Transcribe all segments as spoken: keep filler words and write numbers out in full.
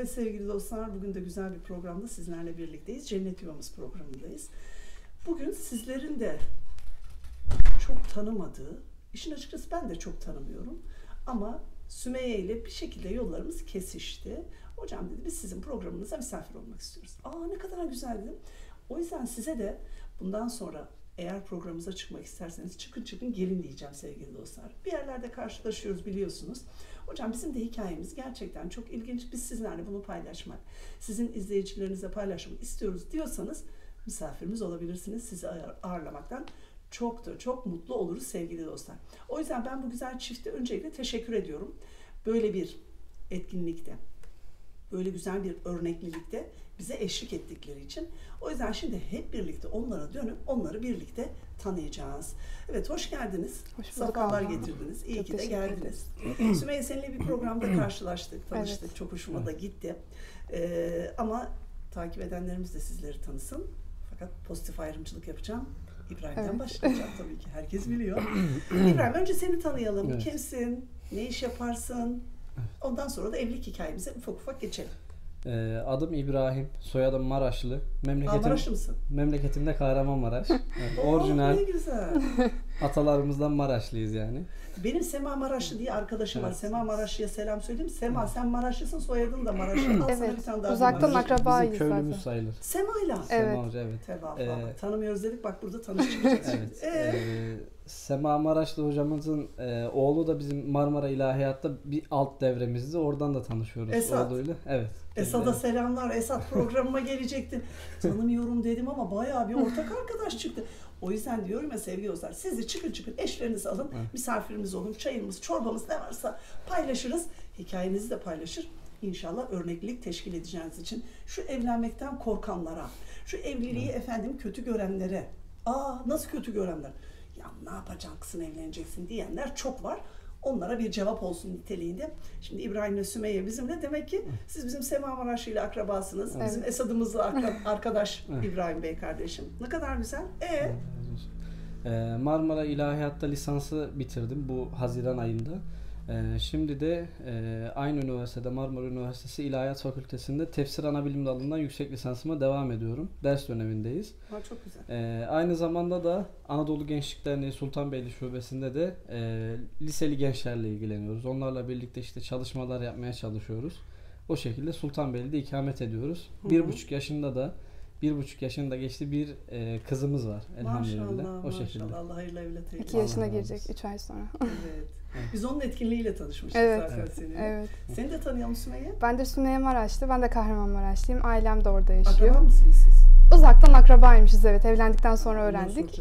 Evet sevgili dostlar, bugün de güzel bir programda sizlerle birlikteyiz. Cennet Yuvamız programındayız. Bugün sizlerin de çok tanımadığı, işin açıkçası ben de çok tanımıyorum ama Sümeyye ile bir şekilde yollarımız kesişti. Hocam dedi, biz sizin programınıza misafir olmak istiyoruz. Aa ne kadar güzel dedim. O yüzden size de bundan sonra eğer programımıza çıkmak isterseniz çıkın çıkın gelin diyeceğim sevgili dostlar. Bir yerlerde karşılaşıyoruz biliyorsunuz. Hocam bizim de hikayemiz gerçekten çok ilginç. Biz sizlerle bunu paylaşmak, sizin izleyicilerinize paylaşmak istiyoruz diyorsanız misafirimiz olabilirsiniz. Sizi ağırlamaktan çok da çok mutlu oluruz sevgili dostlar. O yüzden ben bu güzel çifte öncelikle teşekkür ediyorum. Böyle bir etkinlikte, böyle güzel bir örneklilikte bize eşlik ettikleri için. O yüzden şimdi hep birlikte onlara dönüp onları birlikte tanıyacağız. Evet, hoş geldiniz. Hoş bulduk. Safalar getirdiniz. İyi çok ki de geldiniz. Sümeyye seninle bir programda karşılaştık, tanıştık. Evet. Çok hoşuma evet. da gitti. Ee, ama takip edenlerimiz de sizleri tanısın. Fakat pozitif ayrımcılık yapacağım. İbrahim'den evet. başlayacağım tabii ki. Herkes biliyor. İbrahim, önce seni tanıyalım. Evet. Kimsin? Ne iş yaparsın? Ondan sonra da evlilik hikayemize ufak ufak geçelim. Ee, adım İbrahim, soyadım Maraşlı. Memleketim, Aa, Maraşlı mısın? Memleketimde Kahramanmaraş. Evet, Oo, orijinal. Ne güzel. Atalarımızdan Maraşlıyız yani. Benim Sema Maraşlı diye arkadaşım evet. var. Sema Maraşlı'ya selam söyleyeyim. Sema sen Maraşlısın, soyadın da Maraşlı. Al evet. sana bir tane daha. Uzaktan akrabayız Bizim köylümüz zaten. sayılır. Sema'yla. Evet. Sema Hoca, evet. Tevafuk. Ee, Tanımıyoruz dedik, bak burada tanışacağız. evet. Ee, Sema Maraşlı hocamızın e, oğlu da bizim Marmara İlahiyat'ta bir alt devremizdi. Oradan da tanışıyoruz Esat. oğluyla. Evet. Esat'a evet. selamlar. Esat programıma gelecektin. Tanımıyorum dedim ama bayağı bir ortak arkadaş çıktı. O yüzden diyorum ya sevgili dostlar, siz de çıkın çıkın eşlerinizi alın, evet. misafirimiz olun, çayımız, çorbamız ne varsa paylaşırız. Hikayenizi de paylaşır. İnşallah örneklilik teşkil edeceğiniz için şu evlenmekten korkanlara, şu evliliği evet. efendim kötü görenlere, aa nasıl kötü görenler, ya ne yapacaksın evleneceksin diyenler çok var. Onlara bir cevap olsun niteliğinde. Şimdi İbrahim ile Sümeyye bizimle. Demek ki siz bizim Sema Maraşlı ile akrabasınız. Evet. Bizim Esad'ımızla arkadaş İbrahim Bey kardeşim. Ne kadar güzel. Ee? Ee, Marmara İlahiyat'ta lisansı bitirdim bu Haziran ayında. Ee, şimdi de e, aynı üniversitede Marmara Üniversitesi İlahiyat Fakültesi'nde tefsir anabilim dalından yüksek lisansıma devam ediyorum. Ders dönemindeyiz. Ha, çok güzel. Ee, aynı zamanda da Anadolu Gençlik Derneği Sultanbeyli Şubesi'nde de e, liseli gençlerle ilgileniyoruz. Onlarla birlikte işte çalışmalar yapmaya çalışıyoruz. O şekilde Sultanbeyli'de ikamet ediyoruz. Hı hı. Bir buçuk yaşında da bir buçuk yaşında geçti bir e, kızımız var elhamdülillah. Maşallah, o maşallah. şekilde. Allah hayırlı evlat eylesin. İki yaşına girecek üç ay sonra. Evet. Evet. Biz onun etkinliğiyle tanışmıştık evet. zaten evet. seninle. Evet. Seni de tanıyalım Sümeyye. Ben de Sümeyye Maraşlı. Ben de Kahramanmaraşlıyım. Ailem de orada yaşıyor. Akraba mısınız siz? Uzaktan akrabaymışız evet. Evlendikten sonra öğrendik.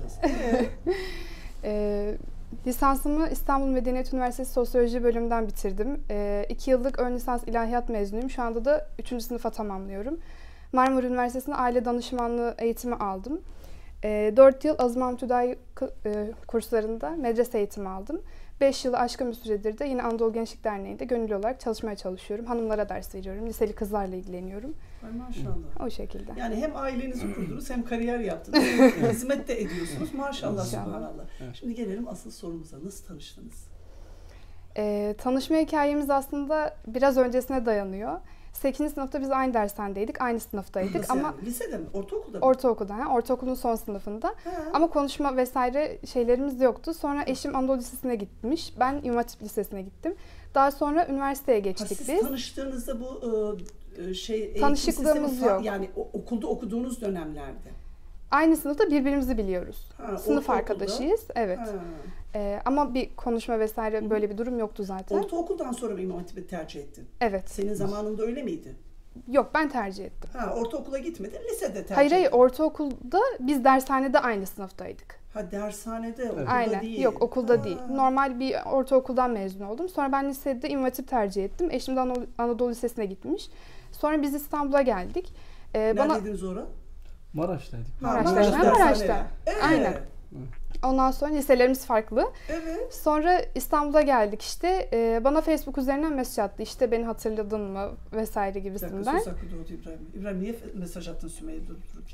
ee, lisansımı İstanbul Medeniyet Üniversitesi Sosyoloji bölümünden bitirdim. Ee, iki yıllık ön lisans ilahiyat mezunuyum. Şu anda da üçüncü sınıfa tamamlıyorum. Marmara Üniversitesi'nde aile danışmanlığı eğitimi aldım. E, dört yıl Azim Hamit Hüdayi e, kurslarında medrese eğitimi aldım. beş yılı aşkın bir süredir de yine Anadolu Gençlik Derneği'nde gönüllü olarak çalışmaya çalışıyorum. Hanımlara ders veriyorum. Liseli kızlarla ilgileniyorum. Ay maşallah. O şekilde. Yani hem ailenizi kurdunuz hem kariyer yaptınız. Hizmet de ediyorsunuz. Maşallah, subhanallah. Evet. Şimdi gelelim asıl sorumuza. Nasıl tanıştınız? E, tanışma hikayemiz aslında biraz öncesine dayanıyor. sekizinci sınıfta biz aynı dershanedeydik, aynı sınıftaydık. Nasıl ama yani? Lisede mi? Ortaokulda mı? Ortaokulda, yani ortaokulun son sınıfında. He. Ama konuşma vesaire şeylerimiz yoktu. Sonra eşim Anadolu Lisesi'ne gitmiş, ben İmam Hatip Lisesi'ne gittim. Daha sonra üniversiteye geçtik ha, siz biz. Siz tanıştığınızda bu e, şey tanışıklığımız yok. Yani okulda okuduğunuz dönemlerde. Aynı sınıfta birbirimizi biliyoruz. Ha, Sınıf arkadaşıyız, evet. Ee, ama bir konuşma vesaire Hı. böyle bir durum yoktu zaten. Ortaokuldan sonra mı İmam Hatip'i tercih ettin? Evet. Senin zamanında öyle miydi? Yok, ben tercih ettim. Ha, ortaokula gitmedin, lisede tercih Hayır, hayır, ettin. ortaokulda biz dershanede aynı sınıftaydık. Ha, dershanede, okulda Aynen. değil. Yok, okulda ha. değil. Normal bir ortaokuldan mezun oldum. Sonra ben lisede İmam Hatip tercih ettim. Eşim de Anadolu, Anadolu Lisesi'ne gitmiş. Sonra biz İstanbul'a geldik. Ee, Neredeydiniz bana... orada? Maraş'taydık. Maraş'ta. Maraş'ta. Maraş'ta. Evet. Aynen. Ondan sonra liselerimiz farklı. Evet. Sonra İstanbul'a geldik işte. Ee, bana Facebook üzerinden mesaj attı. İşte beni hatırladın mı vesaire gibisinden. Bir dakika, söz hakkı doğdu İbrahim. İbrahim niye mesaj attın Sümeyye durup dururken?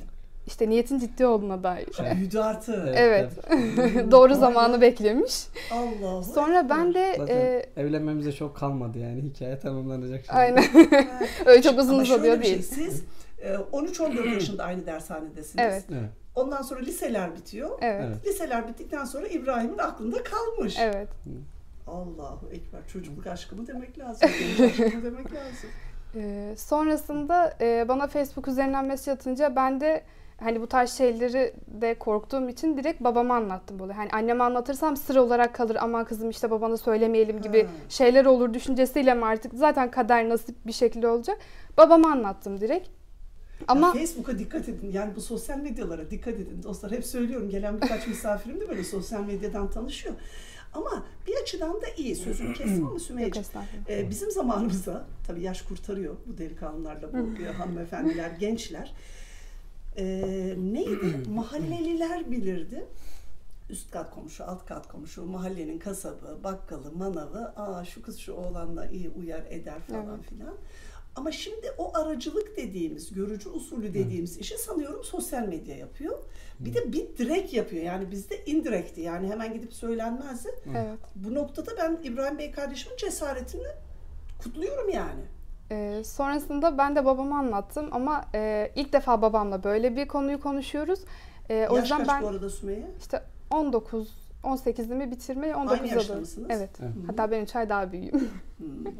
işte niyetin ciddi olduğuna dair. Büyüdü artık. Evet. Hmm, Doğru vay zamanı be. beklemiş. Allah. Sonra ben de Zaten e, evlenmemize çok kalmadı yani hikaye tamamlanacak şimdi. aynen. Öyle çok uzun Ama şöyle uzadığı bir şey, değil. siz e, on üç on dört yaşında aynı dershanedesiniz. Evet. Evet. Ondan sonra liseler bitiyor. Evet. Evet. Liseler bittikten sonra İbrahim'in aklında kalmış. Evet. Allahu Ekber. Çocukluk aşkı mı demek lazım? Genç aşkı mı demek lazım? Ee, sonrasında e, bana Facebook üzerinden mesaj atınca ben de hani bu tarz şeyleri de korktuğum için direkt babama anlattım böyle. Hani anneme anlatırsam sır olarak kalır, aman kızım işte babana söylemeyelim gibi Ha. şeyler olur düşüncesiyle mi artık zaten kader nasip bir şekilde olacak. Babama anlattım direkt. Ama Ya Facebook'a dikkat edin. Yani bu sosyal medyalara dikkat edin dostlar. Hep söylüyorum. Gelen birkaç misafirim de böyle sosyal medyadan tanışıyor. Ama bir açıdan da iyi. Sözünü kestim ama yok Sümeyciğim. estağfurullah. Ee, bizim zamanımızda, tabii yaş kurtarıyor bu delikanlılarla, bu hanımefendiler, gençler. Ee, neydi? Mahalleliler bilirdi. Üst kat komşu, alt kat komşu, mahallenin kasabı, bakkalı, manavı, aa şu kız şu oğlanla iyi uyar eder falan Evet. filan. Ama şimdi o aracılık dediğimiz, görücü usulü dediğimiz işi sanıyorum sosyal medya yapıyor. Bir de bit direkt yapıyor. Yani bizde indirect'ti. Yani hemen gidip söylenmezdi. Evet. Bu noktada ben İbrahim Bey kardeşimin cesaretini kutluyorum yani. Ee, sonrasında ben de babama anlattım ama e, ilk defa babamla böyle bir konuyu konuşuyoruz. Ee, o Yaş yüzden kaç ben bu arada Sümeyye? işte on dokuz on sekizimi bitirmeyi on Aynı dokuza yaşta doğru. mısınız? Evet. Evet. Hatta ben üç ay daha büyüğüm. Hmm.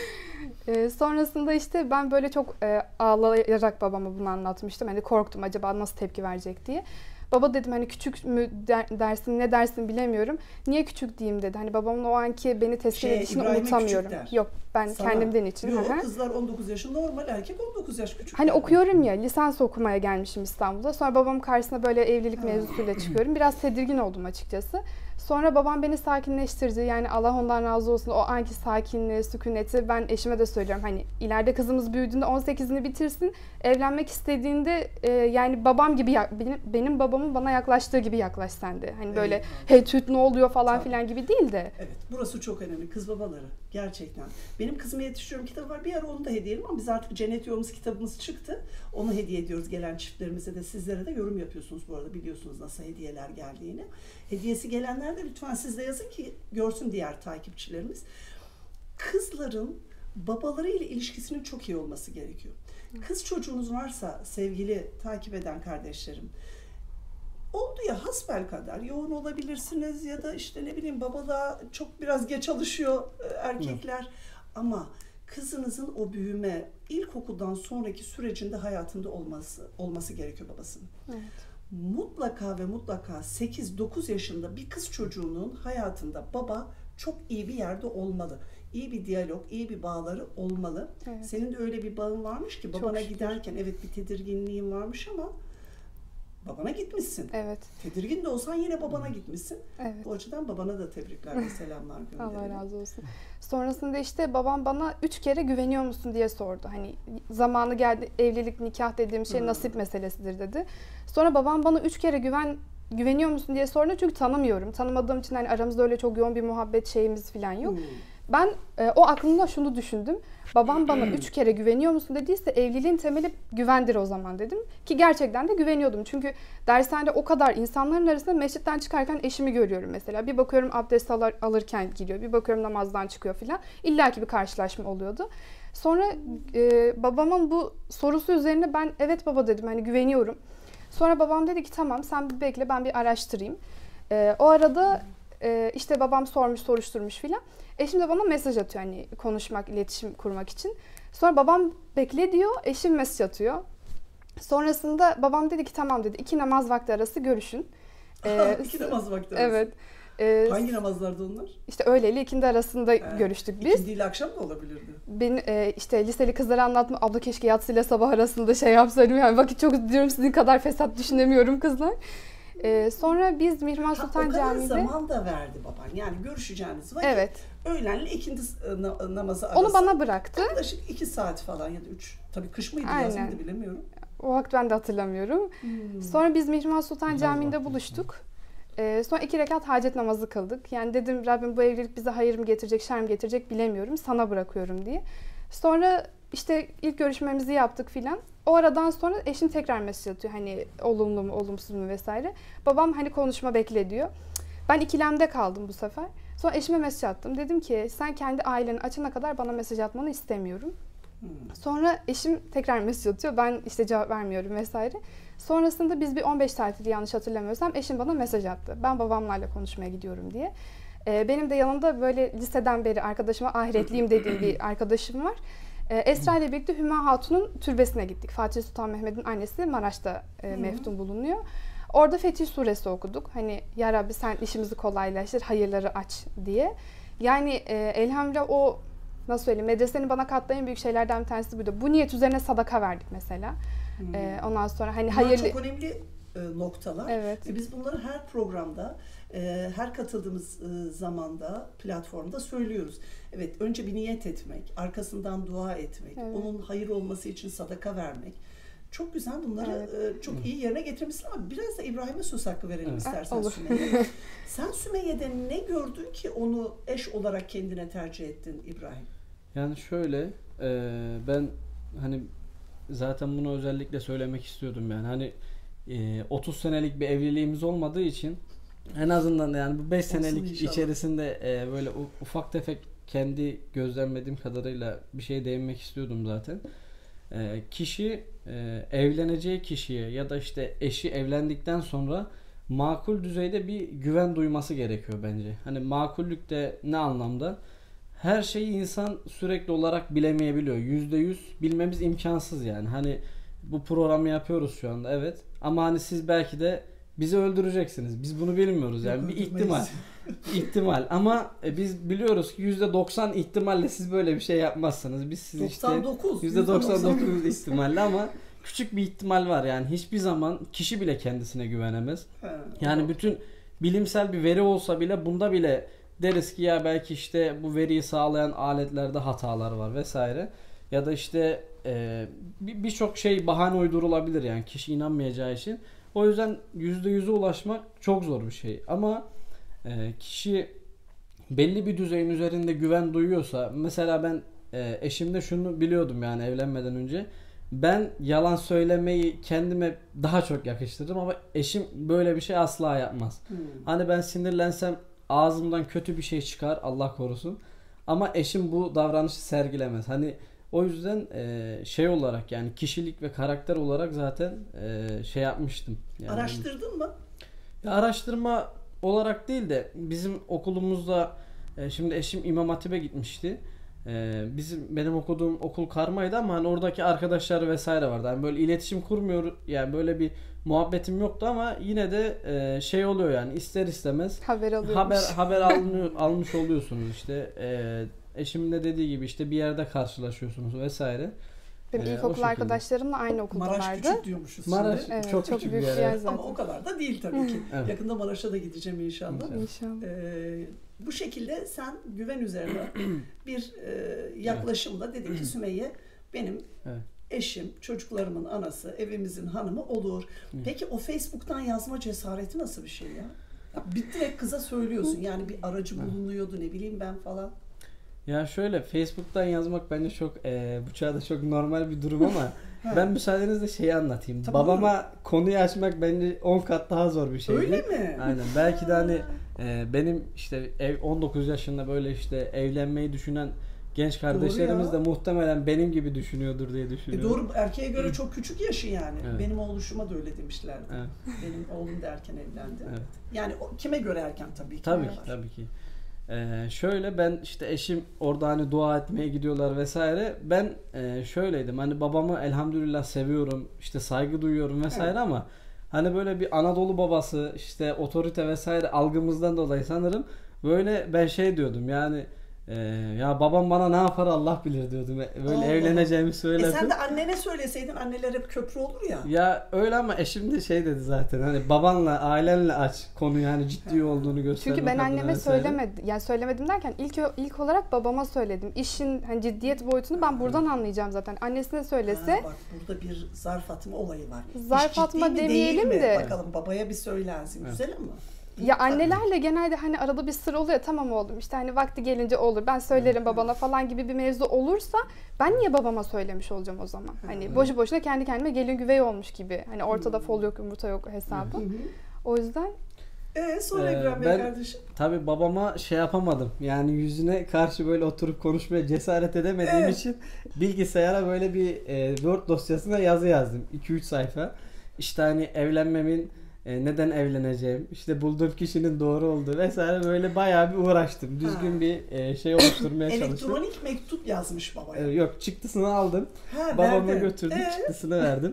Ee, sonrasında işte ben böyle çok e, ağlayarak babama bunu anlatmıştım. Hani korktum acaba nasıl tepki verecek diye. Baba dedim hani küçük mü der- dersin ne dersin bilemiyorum. Niye küçük diyeyim dedi. Hani babamın o anki beni teskin Şey, edişini İbrahim'e unutamıyorum. küçük der. Yok ben Sana. kendimden için. Yok, Hı hı. kızlar on dokuz yaşı normal, erkek on dokuz yaş küçük. Hani yani. okuyorum ya, lisans okumaya gelmişim İstanbul'da. Sonra babam karşısına böyle evlilik Ha. mevzusuyla çıkıyorum. Biraz tedirgin oldum açıkçası. Sonra babam beni sakinleştirdi. Yani Allah ondan razı olsun. O anki sakinliği, sükuneti ben eşime de söylüyorum. Hani ileride kızımız büyüdüğünde on sekizini bitirsin. Evlenmek istediğinde e, yani babam gibi, ya- benim, benim babamın bana yaklaştığı gibi yaklaş sen de. Hani böyle Eyvallah. hey tüt ne oluyor falan Tabii. filan gibi değil de. Evet, burası çok önemli. Kız babaları. Gerçekten. Benim Kızıma Yetişiyorum kitabı var. Bir ara onu da hediye edelim ama biz artık Cennet Yolumuz kitabımız çıktı. Onu hediye ediyoruz gelen çiftlerimize de, sizlere de. Yorum yapıyorsunuz bu arada. Biliyorsunuz nasıl hediyeler geldiğini. Hediyesi gelenler de lütfen siz de yazın ki görsün diğer takipçilerimiz. Kızların babaları ile ilişkisinin çok iyi olması gerekiyor. Kız çocuğunuz varsa sevgili takip eden kardeşlerim, oldu ya hasbelkader yoğun olabilirsiniz ya da işte ne bileyim babalığa çok biraz geç alışıyor e, erkekler. Ama kızınızın o büyüme ilkokuldan sonraki sürecinde hayatında olması olması gerekiyor babasının. Evet. Mutlaka ve mutlaka sekiz dokuz yaşında bir kız çocuğunun hayatında baba çok iyi bir yerde olmalı. İyi bir diyalog, iyi bir bağları olmalı. Evet. Senin de öyle bir bağın varmış ki babana şükür. giderken evet bir tedirginliğin varmış ama babana gitmişsin. Evet. Tedirgin de olsan yine babana gitmişsin. Evet. Bu açıdan babana da tebrikler ve selamlar gönderelim. Allah razı olsun. Sonrasında işte babam bana üç kere güveniyor musun diye sordu. Hani zamanı geldi, evlilik, nikah dediğim şey Hmm. nasip meselesidir dedi. Sonra babam bana üç kere güven güveniyor musun diye sordu çünkü tanımıyorum. Tanımadığım için hani aramızda öyle çok yoğun bir muhabbet şeyimiz falan yok. Hmm. Ben e, o aklımda şunu düşündüm. Babam bana üç kere güveniyor musun dediyse evliliğin temeli güvendir o zaman dedim. Ki gerçekten de güveniyordum. Çünkü dershanede o kadar insanların arasında mescitten çıkarken eşimi görüyorum mesela. Bir bakıyorum abdest alır, alırken giriyor. Bir bakıyorum namazdan çıkıyor filan. İlla ki bir karşılaşma oluyordu. Sonra e, babamın bu sorusu üzerine ben evet baba dedim hani güveniyorum. Sonra babam dedi ki tamam sen bir bekle ben bir araştırayım. E, o arada e, işte babam sormuş soruşturmuş filan. Eşim de bana mesaj atıyor hani konuşmak, iletişim kurmak için. Sonra babam bekle diyor, eşim mesaj atıyor. Sonrasında babam dedi ki tamam dedi iki namaz vakti arası görüşün. Ee, İki namaz vakti arası. Evet. Ee, Hangi namazlardı onlar? işte öğleyle ikindi arasında Ee, görüştük biz. İkindi ile akşam da olabilirdi. Ben e, işte liseli kızlara anlatma abla keşke yatsıyla sabah arasında şey yapsaydım yani vakit çok diyorum sizin kadar fesat düşünemiyorum kızlar. Ee, sonra biz Mihrimah Ha, o Sultan kadar Camii'de zaman da verdi baban. Yani görüşeceğiniz vakit evet öğlenle ikindi e, na- namazı arası. onu bana bıraktı. Yaklaşık iki saat falan ya da üç. Tabii kış mıydı yaz Aynen. mıydı bilemiyorum. O vakti ben de hatırlamıyorum. Hmm. Sonra biz Mihrimah Sultan Namaz Camii'nde vakti. buluştuk. Ee, sonra iki rekat hacet namazı kıldık. Yani dedim Rabbim bu evlilik bize hayır mı getirecek, şer mi getirecek bilemiyorum. Sana bırakıyorum diye. Sonra işte ilk görüşmemizi yaptık filan. O aradan sonra eşim tekrar mesaj atıyor. Hani olumlu mu, olumsuz mu vesaire. Babam hani konuşma bekle diyor. Ben ikilemde kaldım bu sefer. Sonra eşime mesaj attım. Dedim ki sen kendi aileni açana kadar bana mesaj atmanı istemiyorum. Hmm. Sonra eşim tekrar mesaj atıyor. Ben işte cevap vermiyorum vesaire. Sonrasında biz bir on beş tatili yanlış hatırlamıyorsam eşim bana mesaj attı. Ben babamlarla konuşmaya gidiyorum diye. Ee, benim de yanında böyle liseden beri arkadaşıma ahiretliyim dediğim bir arkadaşım var. Ee, Esra ile birlikte Hüma Hatun'un türbesine gittik. Fatih Sultan Mehmet'in annesi Maraş'ta e, meftun bulunuyor. Orada Fetih Suresi okuduk. Hani ya Rabbi sen işimizi kolaylaştır, hayırları aç diye. Yani e, elhamdülillah o nasıl söyleyeyim medresenin bana kattığı en büyük şeylerden bir tanesi buydu. Bu niyet üzerine sadaka verdik mesela. Hmm. E, ondan sonra hani Bunlar hayırlı... çok önemli e, noktalar. Evet. Ve biz bunları her programda, e, her katıldığımız e, zamanda, platformda söylüyoruz. Evet, önce bir niyet etmek, arkasından dua etmek, evet. Onun hayır olması için sadaka vermek. Çok güzel, bunları evet. çok iyi yerine getirmişsin ama biraz da İbrahim'e söz hakkı verelim evet. istersen Olur. Sümeyye. Sen Sümeyye'de ne gördün ki onu eş olarak kendine tercih ettin İbrahim? Yani şöyle, e, ben hani zaten bunu özellikle söylemek istiyordum yani hani e, otuz senelik bir evliliğimiz olmadığı için en azından yani bu beş senelik içerisinde e, böyle ufak tefek kendi gözlemlediğim kadarıyla bir şeye değinmek istiyordum zaten. E, kişi e, evleneceği kişiye ya da işte eşi evlendikten sonra makul düzeyde bir güven duyması gerekiyor bence. Hani makullük de ne anlamda? Her şeyi insan sürekli olarak bilemeyebiliyor. Yüzde yüz bilmemiz imkansız yani. Hani bu programı yapıyoruz şu anda evet. Ama hani siz belki de bizi öldüreceksiniz. Biz bunu bilmiyoruz yani. Bir ihtimal. ihtimal. Ama e, biz biliyoruz ki yüzde doksan ihtimalle siz böyle bir şey yapmazsınız. Biz siz doksan dokuz, işte yüzde doksan dokuz ihtimalle ama küçük bir ihtimal var yani. Hiçbir zaman kişi bile kendisine güvenemez. Yani bütün bilimsel bir veri olsa bile bunda bile deriz ki ya belki işte bu veriyi sağlayan aletlerde hatalar var vesaire. Ya da işte e, birçok şey bahane uydurulabilir yani kişi inanmayacağı için. O yüzden yüzde yüze ulaşmak çok zor bir şey. Ama e, kişi belli bir düzeyin üzerinde güven duyuyorsa mesela ben e, eşimde şunu biliyordum yani evlenmeden önce. Ben yalan söylemeyi kendime daha çok yakıştırdım ama eşim böyle bir şey asla yapmaz. Hmm. Hani ben sinirlensem ağzımdan kötü bir şey çıkar Allah korusun. Ama eşim bu davranışı sergilemez. Hani o yüzden e, şey olarak yani kişilik ve karakter olarak zaten e, şey yapmıştım. Yani araştırdın mı? Ya araştırma olarak değil de bizim okulumuzda e, şimdi eşim İmam Hatip'e gitmişti. E, bizim benim okuduğum okul karmaydı ama hani oradaki arkadaşlar vesaire vardı. Yani böyle iletişim kurmuyor yani böyle bir muhabbetim yoktu ama yine de e, şey oluyor yani ister istemez haber alıyormuş. Haber haber alınıyor, almış oluyorsunuz işte. E, eşimin de dediği gibi işte bir yerde karşılaşıyorsunuz vesaire. Benim ee, ilkokul arkadaşlarımla aynı okuldalardı. Maraş küçük diyormuşuz Maraş şimdi. Evet, çok, çok küçük büyük bir yer. yer zaten. Ama o kadar da değil tabii ki. Evet. Yakında Maraş'a da gideceğim inşallah. İnşallah. İnşallah. Ee, bu şekilde sen güven üzerine bir e, yaklaşımla dedin ki Sümeyye benim evet. eşim, çocuklarımın anası, evimizin hanımı olur. Evet. Peki o Facebook'tan yazma cesareti nasıl bir şey ya? Ya bir direkt kıza söylüyorsun yani bir aracı bulunuyordu ne bileyim ben falan. Ya şöyle Facebook'tan yazmak bence çok e, bu çağda çok normal bir durum ama ben müsaadenizle şeyi anlatayım. Tamam. Babama konuyu açmak bence on kat daha zor bir şeydi. Öyle mi? Aynen. Belki de hani e, benim işte ev on dokuz yaşında böyle işte evlenmeyi düşünen genç kardeşlerimiz de muhtemelen benim gibi düşünüyordur diye düşünüyorum. E doğru, erkeğe göre çok küçük yaşı yani. Evet. Benim oğluşuma da öyle demişlerdi. Evet. Benim oğlum da erken evlendi. Evet. Yani o, kime göre erken tabii ki. Tabii ki, tabii ki. Ee, şöyle ben işte eşim orada hani dua etmeye gidiyorlar vesaire. Ben e, şöyleydim hani babamı elhamdülillah seviyorum işte saygı duyuyorum vesaire evet. Ama hani böyle bir Anadolu babası işte otorite vesaire algımızdan dolayı sanırım böyle ben şey diyordum yani e, ya babam bana ne yapar Allah bilir diyordum böyle Allah evleneceğimi söyledim. E sen de annene söyleseydin anneler hep köprü olur ya. Ya öyle ama eşim de şey dedi zaten hani babanla ailenle aç konuyu yani ciddi olduğunu göstermek. Çünkü ben anneme söylemedim yani söylemedim derken ilk ilk olarak babama söyledim. İşin hani ciddiyet boyutunu ben buradan anlayacağım zaten. Annesine söylese. Ha, bak burada bir zarf atma olayı var. Zarf atma demeyelim de. Bakalım babaya bir söylensin. Evet. Güzel ama. Ya annelerle genelde hani arada bir sır oluyor. Tamam oğlum işte hani vakti gelince olur. Ben söylerim babana falan gibi bir mevzu olursa ben niye babama söylemiş olacağım o zaman? Hani boşu boşuna kendi kendime gelin güvey olmuş gibi. Hani ortada fol yok yumurta yok hesabı. O yüzden Ee, sonra Ee, İbrahim Bey ben kardeşim. tabii babama şey yapamadım. Yani yüzüne karşı böyle oturup konuşmaya cesaret edemediğim Evet. için bilgisayara böyle bir e, Word dosyasına yazı yazdım. iki üç sayfa. İşte hani evlenmemin e, neden evleneceğim, işte bulduğum kişinin doğru olduğu vesaire böyle bayağı bir uğraştım. Düzgün Ha. bir e, şey oluşturmaya çalıştım. Elektronik mektup yazmış babaya. Ee, yok çıktısını aldım. Ha, Babama verdin. götürdüm, Ee? çıktısını verdim.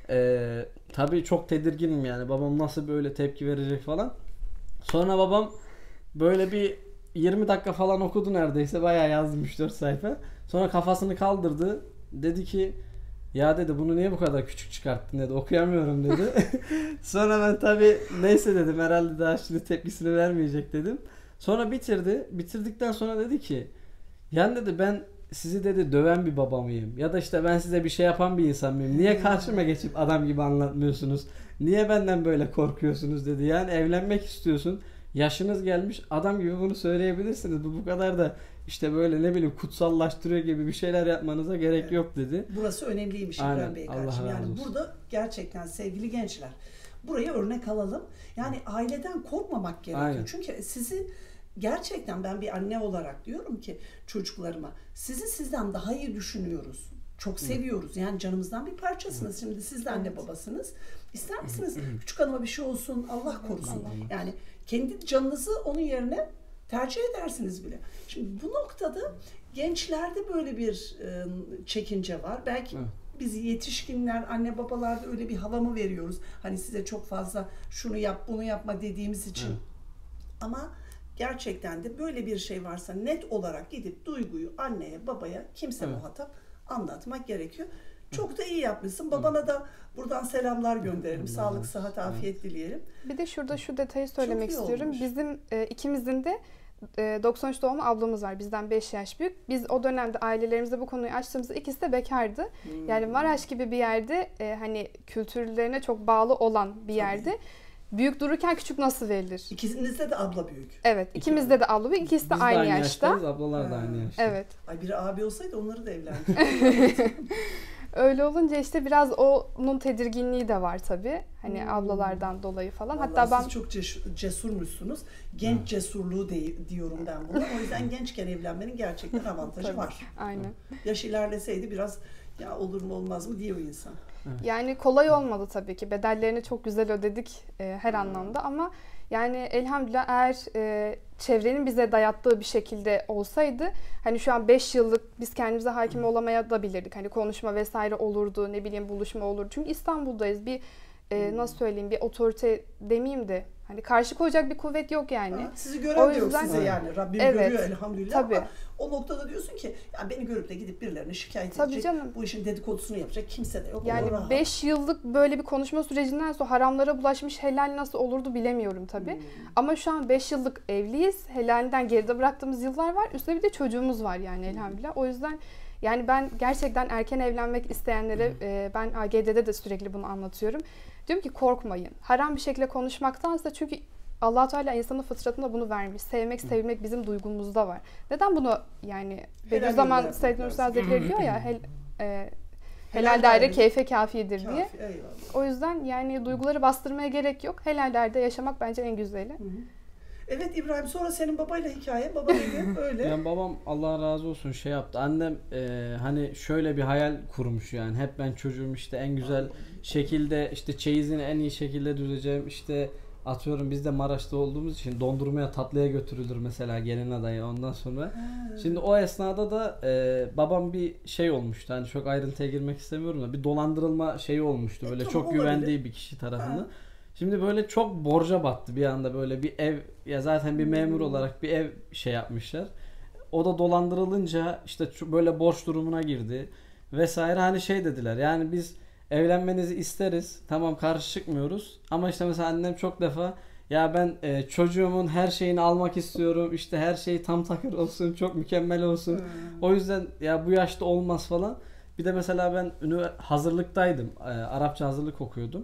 Ee, tabii çok tedirginim yani. Babam nasıl böyle tepki verecek falan. Sonra babam böyle bir yirmi dakika falan okudu neredeyse. Bayağı yazdım üç dört sayfa. Sonra kafasını kaldırdı. Dedi ki ya dedi bunu niye bu kadar küçük çıkarttın dedi. Okuyamıyorum dedi. Sonra ben tabii neyse dedim. Herhalde daha şimdi tepkisini vermeyecek dedim. Sonra bitirdi. Bitirdikten sonra dedi ki yani dedi ben sizi dedi döven bir baba mıyım? Ya da işte ben size bir şey yapan bir insan mıyım? Niye karşıma geçip adam gibi anlatmıyorsunuz? Niye benden böyle korkuyorsunuz dedi. Yani evlenmek istiyorsun. Yaşınız gelmiş. Adam gibi bunu söyleyebilirsiniz. Bu bu kadar da işte böyle ne bileyim kutsallaştırıyor gibi bir şeyler yapmanıza gerek Evet. yok dedi. Burası önemliymiş Aynen, İbrahim Bey Allah kardeşim. razı Yani olsun. burada gerçekten sevgili gençler burayı örnek alalım. Yani aileden korkmamak gerekiyor. Aynen. Çünkü sizi gerçekten ben bir anne olarak diyorum ki çocuklarıma sizi sizden daha iyi düşünüyoruz. Çok seviyoruz. Yani canımızdan bir parçasınız. Şimdi siz de anne babasınız. İster misiniz küçük hanıma bir şey olsun Allah korusun. Yani kendi canınızı onun yerine tercih edersiniz bile. Şimdi bu noktada gençlerde böyle bir e, çekince var. Belki Evet. biz yetişkinler, anne babalarda öyle bir hava mı veriyoruz? Hani size çok fazla şunu yap, bunu yapma dediğimiz için. Evet. Ama gerçekten de böyle bir şey varsa net olarak gidip duyguyu anneye, babaya, kimse Evet. muhatap anlatmak gerekiyor. Çok da iyi yapmışsın. Babana da buradan selamlar gönderelim. Allah Sağlık, razı sıhhat, olsun. afiyet dileyelim. bir de şurada şu detayı söylemek iyi istiyorum. olmuş. Bizim e, ikimizin de e, doksan üç doğumlu ablamız var. Bizden beş yaş büyük. Biz o dönemde ailelerimizde bu konuyu açtığımızda ikisi de bekardı. Hmm. Yani Maraş gibi bir yerde e, hani kültürlerine çok bağlı olan bir yerde büyük dururken küçük nasıl verilir? İkinizde de abla büyük. Evet, ikimizde de abla büyük, ikisi de Biz de aynı yaşta. yaştayız, ablalar da Ha. aynı yaşta. Evet. Ay biri abi olsaydı onları da evlendirdi. Öyle olunca işte biraz onun tedirginliği de var tabii. Hani Hmm. ablalardan dolayı falan. Vallahi Hatta ben siz çok cesur, cesurmuşsunuz. Genç Hı. cesurluğu de, diyorum ben buna. O yüzden gençken evlenmenin gerçekten avantajı Tabii. var. aynen. Yaş ilerleseydi biraz ya olur mu olmaz mı diyor insan. Yani kolay olmadı tabii ki. Bedellerini çok güzel ödedik e, her Hmm. anlamda ama yani elhamdülillah eğer e, çevrenin bize dayattığı bir şekilde olsaydı hani şu an beş yıllık biz kendimize hakim olamaya da bilirdik. Hani konuşma vesaire olurdu, ne bileyim buluşma olurdu. Çünkü İstanbul'dayız. Bir e, Hmm. nasıl söyleyeyim bir otorite demeyeyim de hani karşı koyacak bir kuvvet yok yani. Ha, sizi gören O de yok yüzden- size yani. Rabbim Evet. görüyor elhamdülillah Tabii. ama o noktada diyorsun ki ya beni görüp de gidip birilerine şikayet Tabii edecek. canım. Bu işin dedikodusunu yapacak kimse de yok. O Yani rahat. beş yıllık böyle bir konuşma sürecinden sonra haramlara bulaşmış helal nasıl olurdu bilemiyorum tabii. Hmm. Ama şu an beş yıllık evliyiz. Helalinden geride bıraktığımız yıllar var. Üstüne bir de çocuğumuz var yani elhamdülillah. O yüzden yani ben gerçekten erken evlenmek isteyenlere e, ben A G D'de de sürekli bunu anlatıyorum. Diyorum ki korkmayın. Haram bir şekilde konuşmaktansa çünkü Allah Teala insanın fıtratında bunu vermiş. Sevmek, sevilmek bizim duygumuzda var. Neden bunu yani Bediüzzaman yolda Said yapmak Nursi lazım. Hazretleri diyor ya hel, e, helal Helal daire daire keyfe kafidir diye. Kafi, eyvallah. O yüzden yani duyguları bastırmaya gerek yok. Helallerde yaşamak bence en güzeli. Hı hı. Evet İbrahim sonra senin babayla hikaye. Baba dedi öyle. Yani babam Allah razı olsun şey yaptı. Annem e, hani şöyle bir hayal kurmuş yani. Hep ben çocuğum işte en güzel şekilde işte çeyizini en iyi şekilde düzeceğim. İşte atıyorum biz de Maraş'ta olduğumuz için dondurmaya tatlıya götürülür mesela gelin adayı ondan sonra. Ha. Şimdi o esnada da e, babam bir şey olmuştu. Hani çok ayrıntıya girmek istemiyorum da bir dolandırılma şeyi olmuştu. E, Böyle tamam, çok olabilir. güvendiği bir kişi tarafından. Ha. Şimdi böyle çok borca battı bir anda böyle bir ev ya zaten bir memur Hmm. olarak bir ev şey yapmışlar. O da dolandırılınca işte şu- böyle borç durumuna girdi vesaire hani şey dediler yani biz evlenmenizi isteriz tamam karşı çıkmıyoruz ama işte mesela annem çok defa ya ben e, çocuğumun her şeyini almak istiyorum işte her şey tam takır olsun çok mükemmel olsun Hmm. o yüzden ya bu yaşta olmaz falan bir de mesela ben ünivers- hazırlıktaydım e, Arapça hazırlık okuyordum.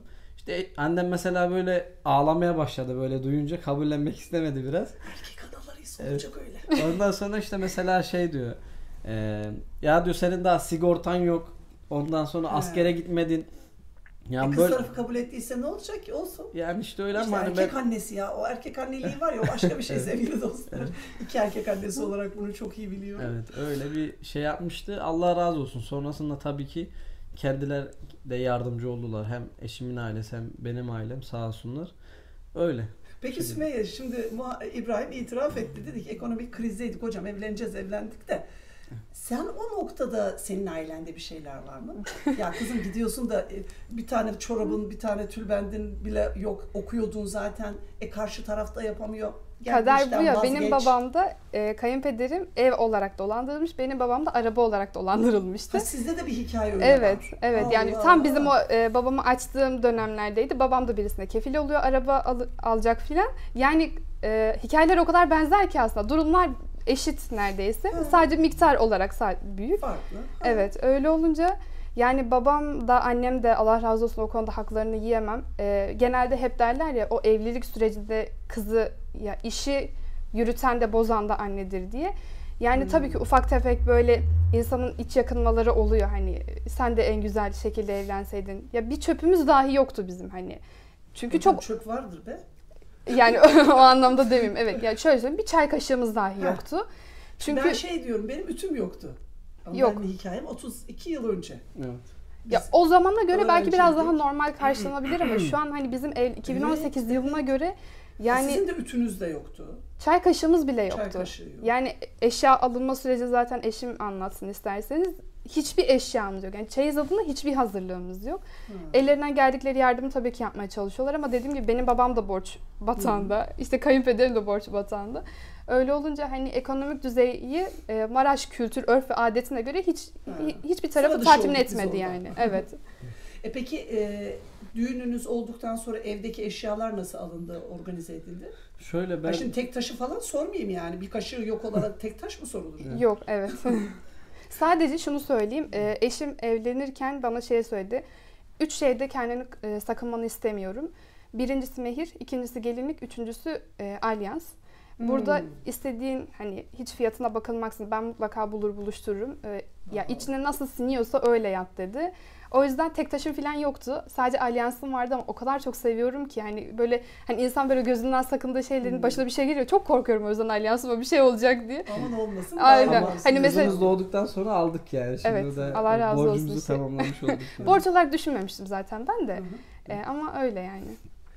İşte annem mesela böyle ağlamaya başladı böyle duyunca, kabullenmek istemedi biraz. Erkek analarıyız, olacak Evet. öyle. Ondan sonra işte mesela şey diyor. E, ya diyor senin daha sigortan yok. Ondan sonra He. askere gitmedin. E Yani kız böyle tarafı kabul ettiyse ne olacak ki? Olsun. yani işte öyle İşte ama hani erkek ben annesi ya. O erkek anneliği var ya, o başka bir şey Evet. sevgili dostlar. İki erkek annesi olarak bunu çok iyi biliyorum. evet öyle bir şey yapmıştı. Allah razı olsun. Sonrasında tabii ki kendiler de yardımcı oldular. Hem eşimin ailesi hem benim ailem sağ olsunlar. Öyle. Peki Şimdi- Sümeyye, şimdi Muha- İbrahim itiraf etti. Dedi ki ekonomik krizdeydik hocam, evleneceğiz, evlendik de. Sen o noktada senin ailende bir şeyler var mı? Ya kızım gidiyorsun da e, bir tane çorabın, bir tane tülbendin bile yok, okuyordun zaten. E karşı tarafta yapamıyor. Gel Kader işten bu ya. vazgeç. Benim babam da e, kayınpederim ev olarak dolandırılmış. Benim babam da araba olarak dolandırılmıştı. Ha, sizde de bir hikaye öyle Evet, var. evet. Yani Allah tam bizim o Allah. e, babamı açtığım dönemlerdeydi. Babam da birisine kefil oluyor, araba al- alacak filan. Yani e, hikayeler o kadar benzer ki aslında. Durumlar eşit neredeyse. Hı. Sadece miktar olarak sa- büyük. Farklı. Ha. Evet, öyle olunca yani babam da annem de Allah razı olsun o konuda haklarını yiyemem. E, genelde hep derler ya o evlilik sürecinde kızı ya işi yürüten de bozan da annedir diye. Yani Hmm. tabii ki ufak tefek böyle insanın iç yakınmaları oluyor hani sen de en güzel şekilde evlenseydin. Ya bir çöpümüz dahi yoktu bizim hani. Çünkü Hocam çok çöp vardır be. yani o anlamda demeyeyim. Evet yani şöyle söyleyeyim bir çay kaşığımız dahi Heh. yoktu. Çünkü Ben şey diyorum, benim ütüm yoktu. Ama Yok. benim hikayem otuz iki yıl önce. Evet. ya Biz- o zamana göre belki biraz daha öğrenciydik. normal karşılanabilir ama şu an hani bizim ev iki bin on sekiz Evet, yılına göre yani Sizin de ütünüz de yoktu. çay kaşığımız bile Çay yoktu. kaşığı yok. Yani eşya alınma süreci zaten eşim anlatsın isterseniz. Hiçbir eşyamız yok. Yani çeyiz adına hiçbir hazırlığımız yok. Ha. Ellerinden geldikleri yardımı tabii ki yapmaya çalışıyorlar ama dediğim gibi benim babam da borç batağında. İşte kayınpederim de borç batağında. Öyle olunca hani ekonomik düzeyi e, Maraş kültür, örf ve adetine göre hiç Ha. hi- hiçbir tarafı Sıra dışı tatmin olduk biz etmedi orada. yani. Evet. E peki e, düğününüz olduktan sonra evdeki eşyalar nasıl alındı, organize edildi? Şöyle Ben... ben şimdi tek taşı falan sormayayım yani. Bir kaşığı yok olarak tek taş mı sorulur? Yok, evet. Sadece şunu söyleyeyim. e, Eşim evlenirken bana şey söyledi. Üç şeyde kendini e, sakınmanı istemiyorum. Birincisi mehir, ikincisi gelinlik, üçüncüsü e, alyans. Burada Hmm. istediğin hani hiç fiyatına bakılmaksızın ben mutlaka bulur buluştururum. E, ya Aa. içine nasıl siniyorsa öyle yap dedi. O yüzden tek taşım falan yoktu. Sadece alyansım vardı ama o kadar çok seviyorum ki hani böyle hani insan böyle gözünden sakındığı şeylerin Hmm. başına bir şey geliyor. Çok korkuyorum o yüzden alyansıma bir şey olacak diye. Aman olmasın. Aynen. daha ama Hani mesela- kızımız doğduktan sonra aldık yani. Şimdi Evet, de Allah razı olsun borcumuzu işte. tamamlamış olduk. Yani. Borç olarak düşünmemiştim zaten ben de. Hı hı. E, ama öyle yani.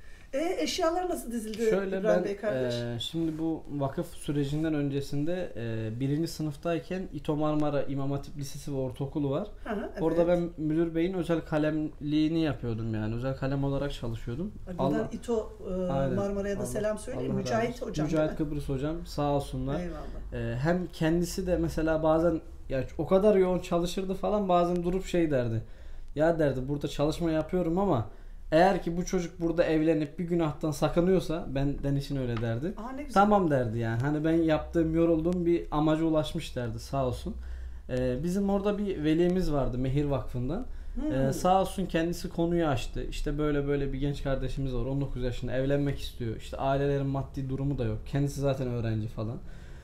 E eşyalar nasıl dizildi Şöyle İbrahim ben Bey kardeş? e, şimdi bu vakıf sürecinden öncesinde e, birinci sınıftayken İTO Marmara İmam Hatip Lisesi ve Ortaokulu var. Hı hı, evet. Orada ben müdür beyin özel kalemliğini yapıyordum yani. Özel kalem olarak çalışıyordum. Ay, buradan Allah- İTO e, Aynen. Marmara'ya da Allah- selam söyleyeyim. Allah razı Mücahit olsun. hocam. Mücahit değil mi? Kıbrıs hocam sağ olsunlar. Eyvallah. Ee, hem kendisi de mesela bazen ya o kadar yoğun çalışırdı falan, bazen durup şey derdi. Ya derdi burada çalışma yapıyorum ama eğer ki bu çocuk burada evlenip bir günahtan sakınıyorsa, benden için öyle derdi. Aa ne güzel. Tamam derdi yani. Hani ben yaptığım, yorulduğum bir amaca ulaşmış derdi sağ olsun. Ee, bizim orada bir velimiz vardı Mehir Vakfı'ndan. Hmm. Ee, sağ olsun kendisi konuyu açtı. İşte böyle böyle bir genç kardeşimiz var. on dokuz yaşında, evlenmek istiyor. İşte ailelerin maddi durumu da yok. Kendisi zaten öğrenci falan.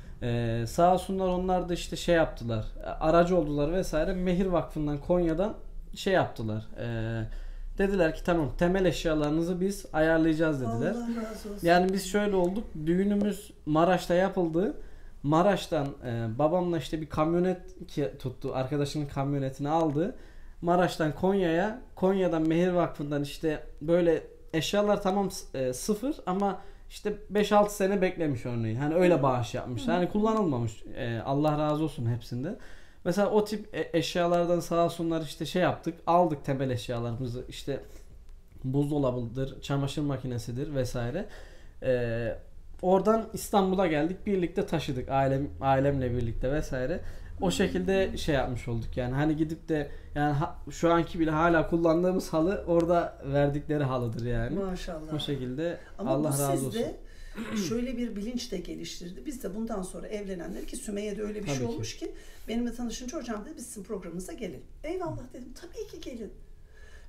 Ee, sağ olsunlar onlar da işte şey yaptılar. Aracı oldular vesaire. Mehir Vakfı'ndan, Konya'dan şey yaptılar. Ee, dediler ki tamam temel eşyalarınızı biz ayarlayacağız dediler. Allah razı olsun. Yani biz şöyle olduk. Düğünümüz Maraş'ta yapıldı. Maraş'tan e, babamla işte bir kamyonet ki tuttu. Arkadaşının kamyonetini aldı. Maraş'tan Konya'ya, Konya'dan Mehir Vakfı'ndan işte böyle eşyalar tamam e, sıfır ama işte beş altı sene beklemiş örneğin. Hani öyle bağış yapmış. Hani kullanılmamış. E, Allah razı olsun hepsinde. Mesela o tip e- eşyalardan sağ olsunlar işte şey yaptık. Aldık temel eşyalarımızı. İşte buzdolabıdır, çamaşır makinesidir vesaire. Ee, oradan İstanbul'a geldik. Birlikte taşıdık. Ailem ailemle birlikte vesaire. O şekilde şey yapmış olduk. Yani hani gidip de yani ha- şu anki bile hala kullandığımız halı orada verdikleri halıdır yani. Maşallah. O şekilde Ama Allah bu razı olsun. sizde şöyle bir bilinç de geliştirdi. Biz de bundan sonra evlenenler, ki Sümeyye'de öyle bir Tabii şey ki. olmuş ki benimle tanışınca hocam dedi biz sizin programınıza gelin. Eyvallah dedim. Tabii ki gelin.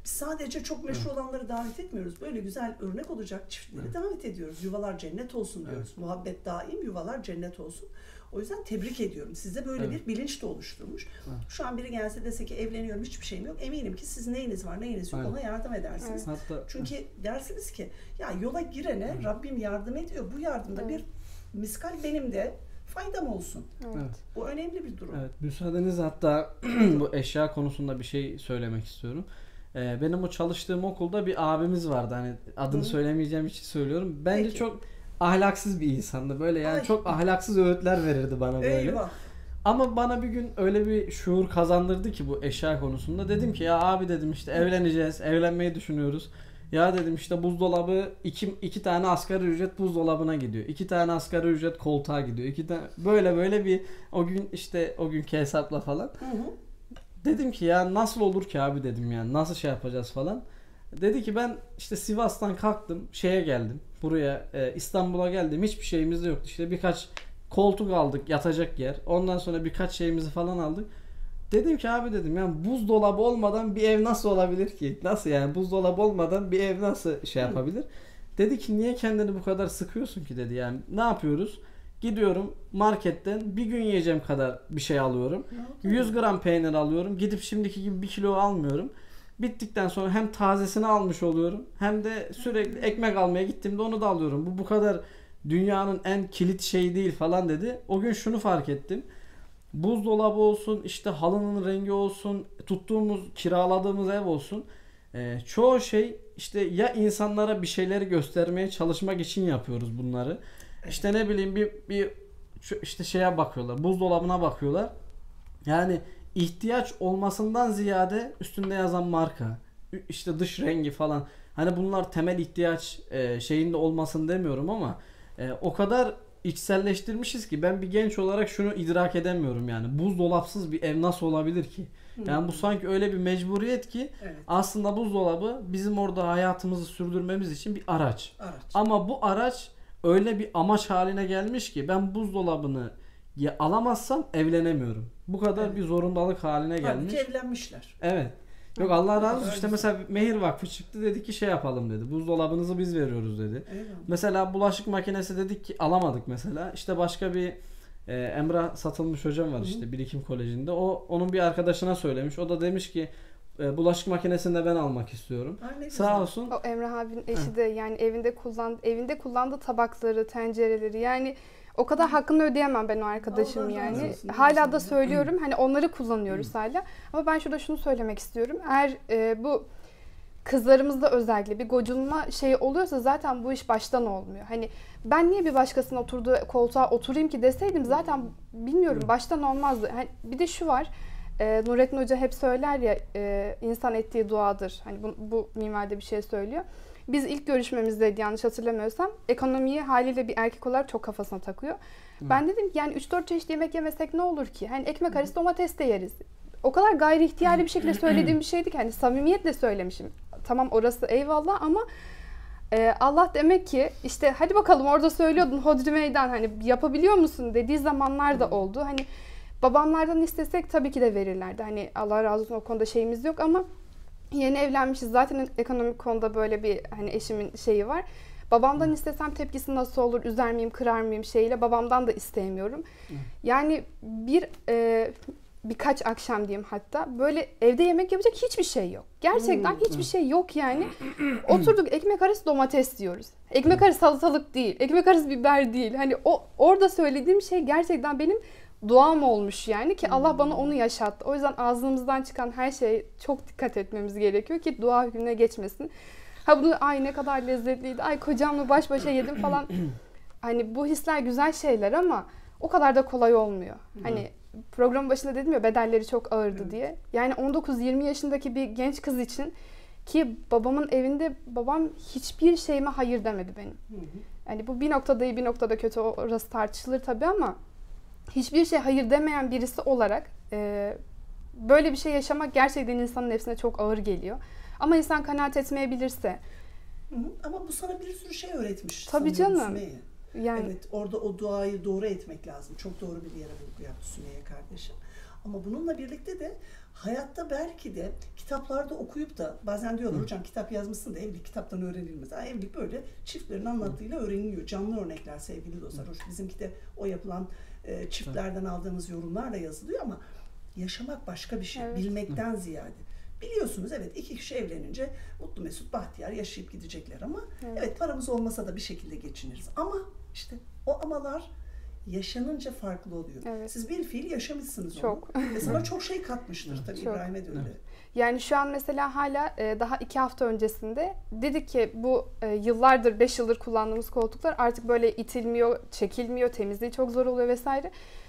Biz sadece çok meşhur olanları davet etmiyoruz. Böyle güzel örnek olacak çiftleri Evet. davet ediyoruz. Yuvalar cennet olsun diyoruz. Evet. Muhabbet daim, yuvalar cennet olsun. O yüzden tebrik ediyorum. Size böyle Evet. bir bilinç de oluşturmuş. Evet. Şu an biri gelse dese ki evleniyorum, hiçbir şeyim yok. Eminim ki siz neyiniz var, neyiniz yok, Evet. ona yardım edersiniz. Evet. Hatta Çünkü dersiniz ki ya yola girene Rabbim yardım ediyor. Bu yardımda Evet. bir miskal benim de faydam olsun. Evet. evet. Bu önemli bir durum. Evet, müsaadenizle hatta bu eşya konusunda bir şey söylemek istiyorum. Ee, benim o çalıştığım okulda bir abimiz vardı. Hani adını Hı. söylemeyeceğim için söylüyorum. Bence Peki. çok ahlaksız bir insandı. Böyle yani Ay. çok ahlaksız öğütler verirdi bana böyle. Eyvah. Ama bana bir gün öyle bir şuur kazandırdı ki bu eşya konusunda. Dedim ki ya abi dedim işte evleneceğiz, evlenmeyi düşünüyoruz. Ya dedim işte buzdolabı iki, iki tane asgari ücret buzdolabına gidiyor. İki tane asgari ücret koltuğa gidiyor. İki tane böyle böyle bir o gün işte o günkü hesapla falan. Hı hı. Dedim ki ya nasıl olur ki abi dedim yani nasıl şey yapacağız falan. Dedi ki ben işte Sivas'tan kalktım şeye geldim buraya e, İstanbul'a geldim hiçbir şeyimiz de yoktu. İşte birkaç koltuk aldık yatacak yer ondan sonra birkaç şeyimizi falan aldık. Dedim ki abi dedim yani buzdolabı olmadan bir ev nasıl olabilir ki? Nasıl yani buzdolabı olmadan bir ev nasıl şey yapabilir? Dedi ki niye kendini bu kadar sıkıyorsun ki dedi yani ne yapıyoruz? Gidiyorum marketten bir gün yiyeceğim kadar bir şey alıyorum. yüz gram peynir alıyorum. Gidip şimdiki gibi bir kilo almıyorum. Bittikten sonra hem tazesini almış oluyorum hem de sürekli ekmek almaya gittiğimde onu da alıyorum. Bu bu kadar dünyanın en kilit şeyi değil falan dedi. O gün şunu fark ettim. Buzdolabı olsun, işte halının rengi olsun, tuttuğumuz, kiraladığımız ev olsun. Ee, çoğu şey işte ya insanlara bir şeyleri göstermeye çalışmak için yapıyoruz bunları. İşte ne bileyim bir bir şu işte şeye bakıyorlar. Buzdolabına bakıyorlar. Yani ihtiyaç olmasından ziyade üstünde yazan marka, işte dış rengi falan. Hani bunlar temel ihtiyaç e, şeyinde olmasın demiyorum ama e, o kadar içselleştirmişiz ki ben bir genç olarak şunu idrak edemiyorum yani. Buzdolapsız bir ev nasıl olabilir ki? Yani bu sanki öyle bir mecburiyet ki Evet. aslında buzdolabı bizim orada hayatımızı sürdürmemiz için bir araç. Araç. Ama bu araç öyle bir amaç haline gelmiş ki ben buzdolabını ya alamazsam evlenemiyorum. Bu kadar Evet. bir zorundalık haline gelmiş. Halbuki evlenmişler. Evet. Yok Allah razı olsun. Güzel, İşte güzel. mesela Mehir Vakfı çıktı dedi ki şey yapalım dedi. Buzdolabınızı biz veriyoruz dedi. Eyvallah. Mesela bulaşık makinesi dedik ki alamadık mesela. İşte başka bir e, Emrah Satılmış hocam var Hı hı. işte Birikim Koleji'nde. O onun bir arkadaşına söylemiş. O da demiş ki e, bulaşık makinesini de ben almak istiyorum. Ay, ne Sağ güzel. olsun. O Emrah abinin eşi de yani evinde kullan evinde kullandığı tabakları, tencereleri yani o kadar hakkını ödeyemem ben o arkadaşım Allah razı yani. olsun, ne Hala güzel da ya. söylüyorum. Hani onları kullanıyoruz hala. Ama ben şurada şunu söylemek istiyorum. Eğer e, bu kızlarımızda özellikle bir gocunma şeyi oluyorsa zaten bu iş baştan olmuyor. Hani ben niye bir başkasının oturduğu koltuğa oturayım ki deseydim zaten bilmiyorum baştan olmazdı. Hani bir de şu var. E, Nurettin Hoca hep söyler ya e, insan ettiği duadır. Hani bu, bu minvalde bir şey söylüyor. Biz ilk görüşmemizdeydi yanlış hatırlamıyorsam. Ekonomiyi haliyle bir erkek olarak çok kafasına takıyor. Hı. Ben dedim ki yani üç dört çeşit yemek yemesek ne olur ki? Hani ekmek arası domates de yeriz. O kadar gayri ihtiyari bir şekilde söylediğim bir şeydi ki hani samimiyetle söylemişim. Tamam orası eyvallah ama e, Allah demek ki işte hadi bakalım orada söylüyordun hodri meydan hani yapabiliyor musun dediği zamanlar da oldu. Hani babamlardan istesek tabii ki de verirlerdi. Hani Allah razı olsun o konuda şeyimiz yok ama yeni evlenmişiz. Zaten ekonomik konuda böyle bir hani eşimin şeyi var. Babamdan istesem tepkisi nasıl olur, üzer miyim, kırar mıyım şeyle babamdan da isteyemiyorum. Yani bir e, birkaç akşam diyeyim hatta böyle evde yemek yapacak hiçbir şey yok. Gerçekten hiçbir şey yok yani. Oturduk ekmek arası domates diyoruz. Ekmek arası salatalık değil, ekmek arası biber değil. Hani o orada söylediğim şey gerçekten benim duam olmuş yani ki Allah bana onu yaşattı. O yüzden ağzımızdan çıkan her şeye çok dikkat etmemiz gerekiyor ki dua hükmüne geçmesin. Ha bunu ay ne kadar lezzetliydi, ay kocamla baş başa yedim falan. Hani bu hisler güzel şeyler ama o kadar da kolay olmuyor. Hani programın başında dedim ya bedelleri çok ağırdı Evet. diye. Yani on dokuz yirmi yaşındaki bir genç kız için ki babamın evinde babam hiçbir şeyime hayır demedi benim. Hı hı. Yani bu bir noktada iyi bir noktada kötü orası tartışılır tabii ama hiçbir şey hayır demeyen birisi olarak e, böyle bir şey yaşamak gerçekten insanın nefsine çok ağır geliyor. Ama insan kanaat etmeyebilirse. Hı hı. Ama bu sana bir sürü şey öğretmiş. Tabii sanıyorum canım. Sümeyye. Yani Evet, orada o duayı doğru etmek lazım. Çok doğru bir yere vurgu yaptı Sümeyye kardeşim. Ama bununla birlikte de hayatta belki de kitaplarda okuyup da bazen diyorlar hocam kitap yazmışsın da evlilik kitaptan öğrenilmez. Ha, evlilik böyle çiftlerin anlattığıyla öğreniliyor. Canlı örnekler sevgili dostlar. Hoş bizimki de o yapılan e, çiftlerden aldığımız yorumlarla yazılıyor ama yaşamak başka bir şey. Evet. Bilmekten ziyade. Biliyorsunuz evet iki kişi evlenince mutlu mesut bahtiyar yaşayıp gidecekler ama evet. evet paramız olmasa da bir şekilde geçiniriz. Ama işte o amalar yaşanınca farklı oluyor. Evet. Siz bir fiil yaşamışsınız çok. Onu. Ve sana çok şey katmıştır tabii çok. İbrahim'e de öyle. Evet. Yani şu an mesela hala daha iki hafta öncesinde dedik ki bu yıllardır, beş yıldır kullandığımız koltuklar artık böyle itilmiyor, çekilmiyor, temizliği çok zor oluyor vesaire.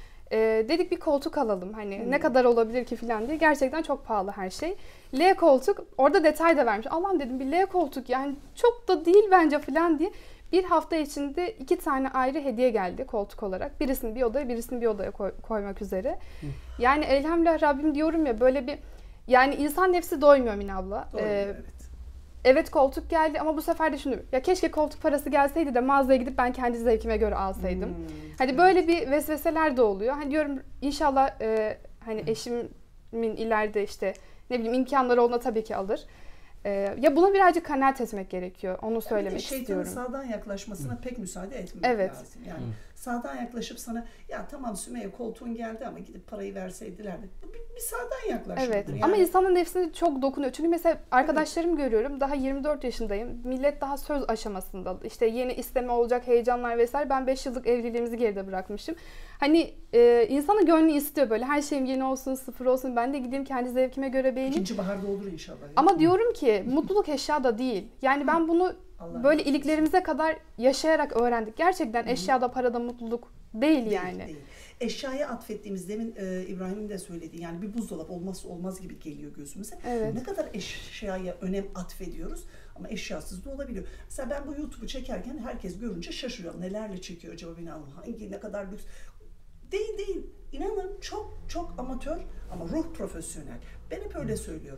Ee, dedik bir koltuk alalım hani hmm. ne kadar olabilir ki falan diye. Gerçekten çok pahalı her şey. L koltuk, orada detay da vermiş. Allah'ım dedim bir L koltuk yani çok da değil bence falan diye. Bir hafta içinde iki tane ayrı hediye geldi koltuk olarak. Birisini bir odaya, birisini bir odaya koy, koymak üzere. Hmm. Yani elhamdülillah Rabbim diyorum ya böyle bir yani insan nefsi doymuyor Mine abla. Doymuyor, ee, evet. Evet koltuk geldi ama bu sefer de şunu ya keşke koltuk parası gelseydi de mağazaya gidip ben kendi zevkime göre alsaydım. Hmm, hani evet. Böyle bir vesveseler de oluyor. Hani diyorum inşallah e, hani eşimin ileride işte ne bileyim imkanları olduğunda tabii ki alır. E, ya buna birazcık kanaat etmek gerekiyor. Onu söylemek yani istiyorum. Şeytanın sağdan yaklaşmasına hmm. pek müsaade etmemek evet. lazım. Yani hmm. sağdan yaklaşıp sana ya tamam Sümeyye koltuğun geldi ama gidip parayı verseydiler de bir, bir sağdan yaklaşmadır. Evet. Yani. Ama insanın nefsine çok dokunuyor. Çünkü mesela arkadaşlarım evet. görüyorum. Daha yirmi dört yaşındayım. Millet daha söz aşamasında. İşte yeni isteme olacak heyecanlar vesaire. Ben beş yıllık evliliğimizi geride bırakmışım. Hani e, insanın gönlü istiyor böyle. Her şeyim yeni olsun, sıfır olsun. Ben de gideyim kendi zevkime göre beğeneyim. İkinci baharda olur inşallah. Yani. Ama diyorum ki mutluluk eşyada değil. Yani ben bunu Allah böyle Allah iliklerimize kadar yaşayarak öğrendik. Gerçekten Hı-hı. eşyada, parada mutluluk değil, değil yani. Değil. Eşyaya atfettiğimiz demin e, İbrahim'in de söylediği yani bir buzdolabı olmazsa olmaz gibi geliyor gözümüze. Evet. Ne kadar eşyaya önem atfediyoruz ama eşyasız da olabiliyor. Mesela ben bu YouTube'u çekerken herkes görünce şaşırıyor. Nelerle çekiyor acaba beni anlam? Hangi ne kadar lüks? Değil değil. İnanın çok çok amatör ama ruh profesyonel. Ben hep öyle söylüyorum.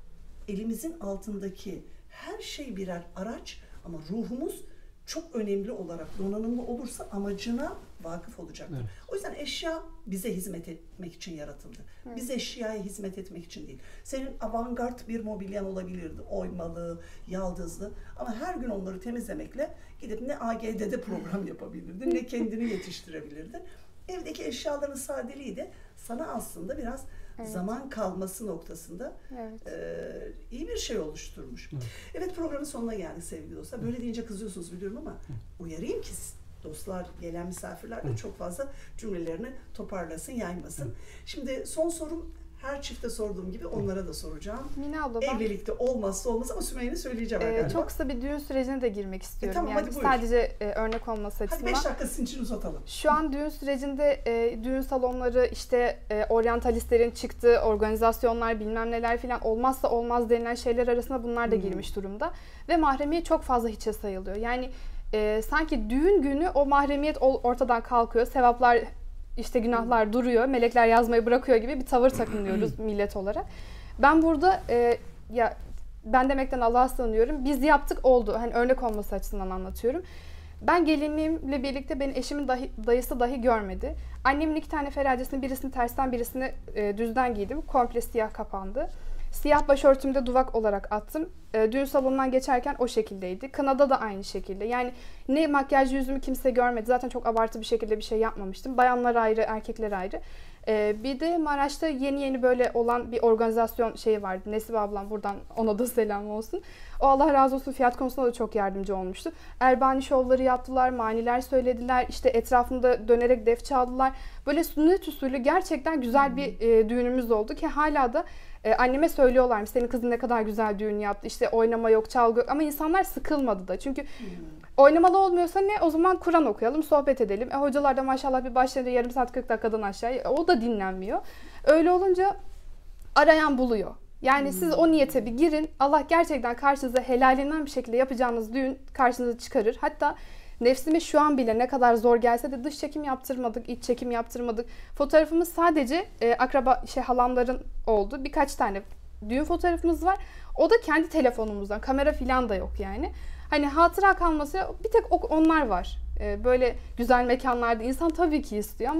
Elimizin altındaki her şey birer araç ama ruhumuz çok önemli olarak donanımlı olursa amacına vakıf olacaktır. Evet. O yüzden eşya bize hizmet etmek için yaratıldı. Evet. Biz eşyaya hizmet etmek için değil. Senin avantgard bir mobilyan olabilirdi. Oymalı, yaldızlı. Ama her gün onları temizlemekle gidip ne A G D'de program yapabilirdin, ne kendini yetiştirebilirdin. Evdeki eşyaların sadeliği de sana aslında biraz evet. zaman kalması noktasında evet. e, iyi bir şey oluşturmuş. Evet. evet programın sonuna geldik sevgili dostlar. Böyle deyince kızıyorsunuz biliyorum ama uyarayım ki dostlar, gelen misafirler de çok fazla cümlelerini toparlasın, yaymasın. Şimdi son sorum her çifte sorduğum gibi onlara da soracağım. Mine abla, evlilikte olmazsa olmaz ama Sümeyye'nin söyleyeceğim. E, çok kısa bir düğün sürecine de girmek istiyorum. E, tamam, yani sadece e, örnek olması açısından. Hadi beş dakika sizin için uzatalım. Şu an düğün sürecinde e, düğün salonları işte e, oryantalistlerin çıktığı organizasyonlar bilmem neler filan olmazsa olmaz denilen şeyler arasında bunlar da hmm. girmiş durumda. Ve mahremiyet çok fazla hiçe sayılıyor. Yani e, sanki düğün günü o mahremiyet ortadan kalkıyor. Sevaplar İşte günahlar duruyor, melekler yazmayı bırakıyor gibi bir tavır takınıyoruz millet olarak. Ben burada e, ya ben demekten Allah'a sığınıyorum. Biz yaptık oldu. Hani örnek olması açısından anlatıyorum. Ben gelinliğimle birlikte benim eşimin dahi, dayısı dahi görmedi. Annemin iki tane feracesini birisini tersten birisini e, düzden giydim. Komple siyah kapandı. Siyah başörtümde duvak olarak attım. E, düğün salonundan geçerken o şekildeydi. Kınada da aynı şekilde. Yani ne makyaj yüzümü kimse görmedi. Zaten çok abartı bir şekilde bir şey yapmamıştım. Bayanlar ayrı, erkekler ayrı. E, bir de Maraş'ta yeni yeni böyle olan bir organizasyon şeyi vardı. Nesibe ablam buradan ona da selam olsun. O Allah razı olsun fiyat konusunda da çok yardımcı olmuştu. Erbani şovları yaptılar, maniler söylediler. İşte etrafında dönerek def çaldılar. Böyle sünnet usulü gerçekten güzel bir e, düğünümüz oldu ki hala da Ee, anneme söylüyorlarmış senin kızın ne kadar güzel düğün yaptı işte oynama yok çalgı yok ama insanlar sıkılmadı da çünkü hmm. oynamalı olmuyorsa ne o zaman Kur'an okuyalım sohbet edelim e, hocalar da maşallah bir başlayınca yarım saat kırk dakikadan aşağı e, o da dinlenmiyor öyle olunca arayan buluyor yani hmm. siz o niyete bir girin Allah gerçekten karşınıza helalinden bir şekilde yapacağınız düğün karşınıza çıkarır hatta nefsime şu an bile ne kadar zor gelse de dış çekim yaptırmadık, iç çekim yaptırmadık. Fotoğrafımız sadece e, akraba şey halamların oldu. Birkaç tane düğün fotoğrafımız var. O da kendi telefonumuzdan. Kamera falan da yok yani. Hani hatıra kalması bir tek onlar var. E, böyle güzel mekanlarda insan tabii ki istiyor ama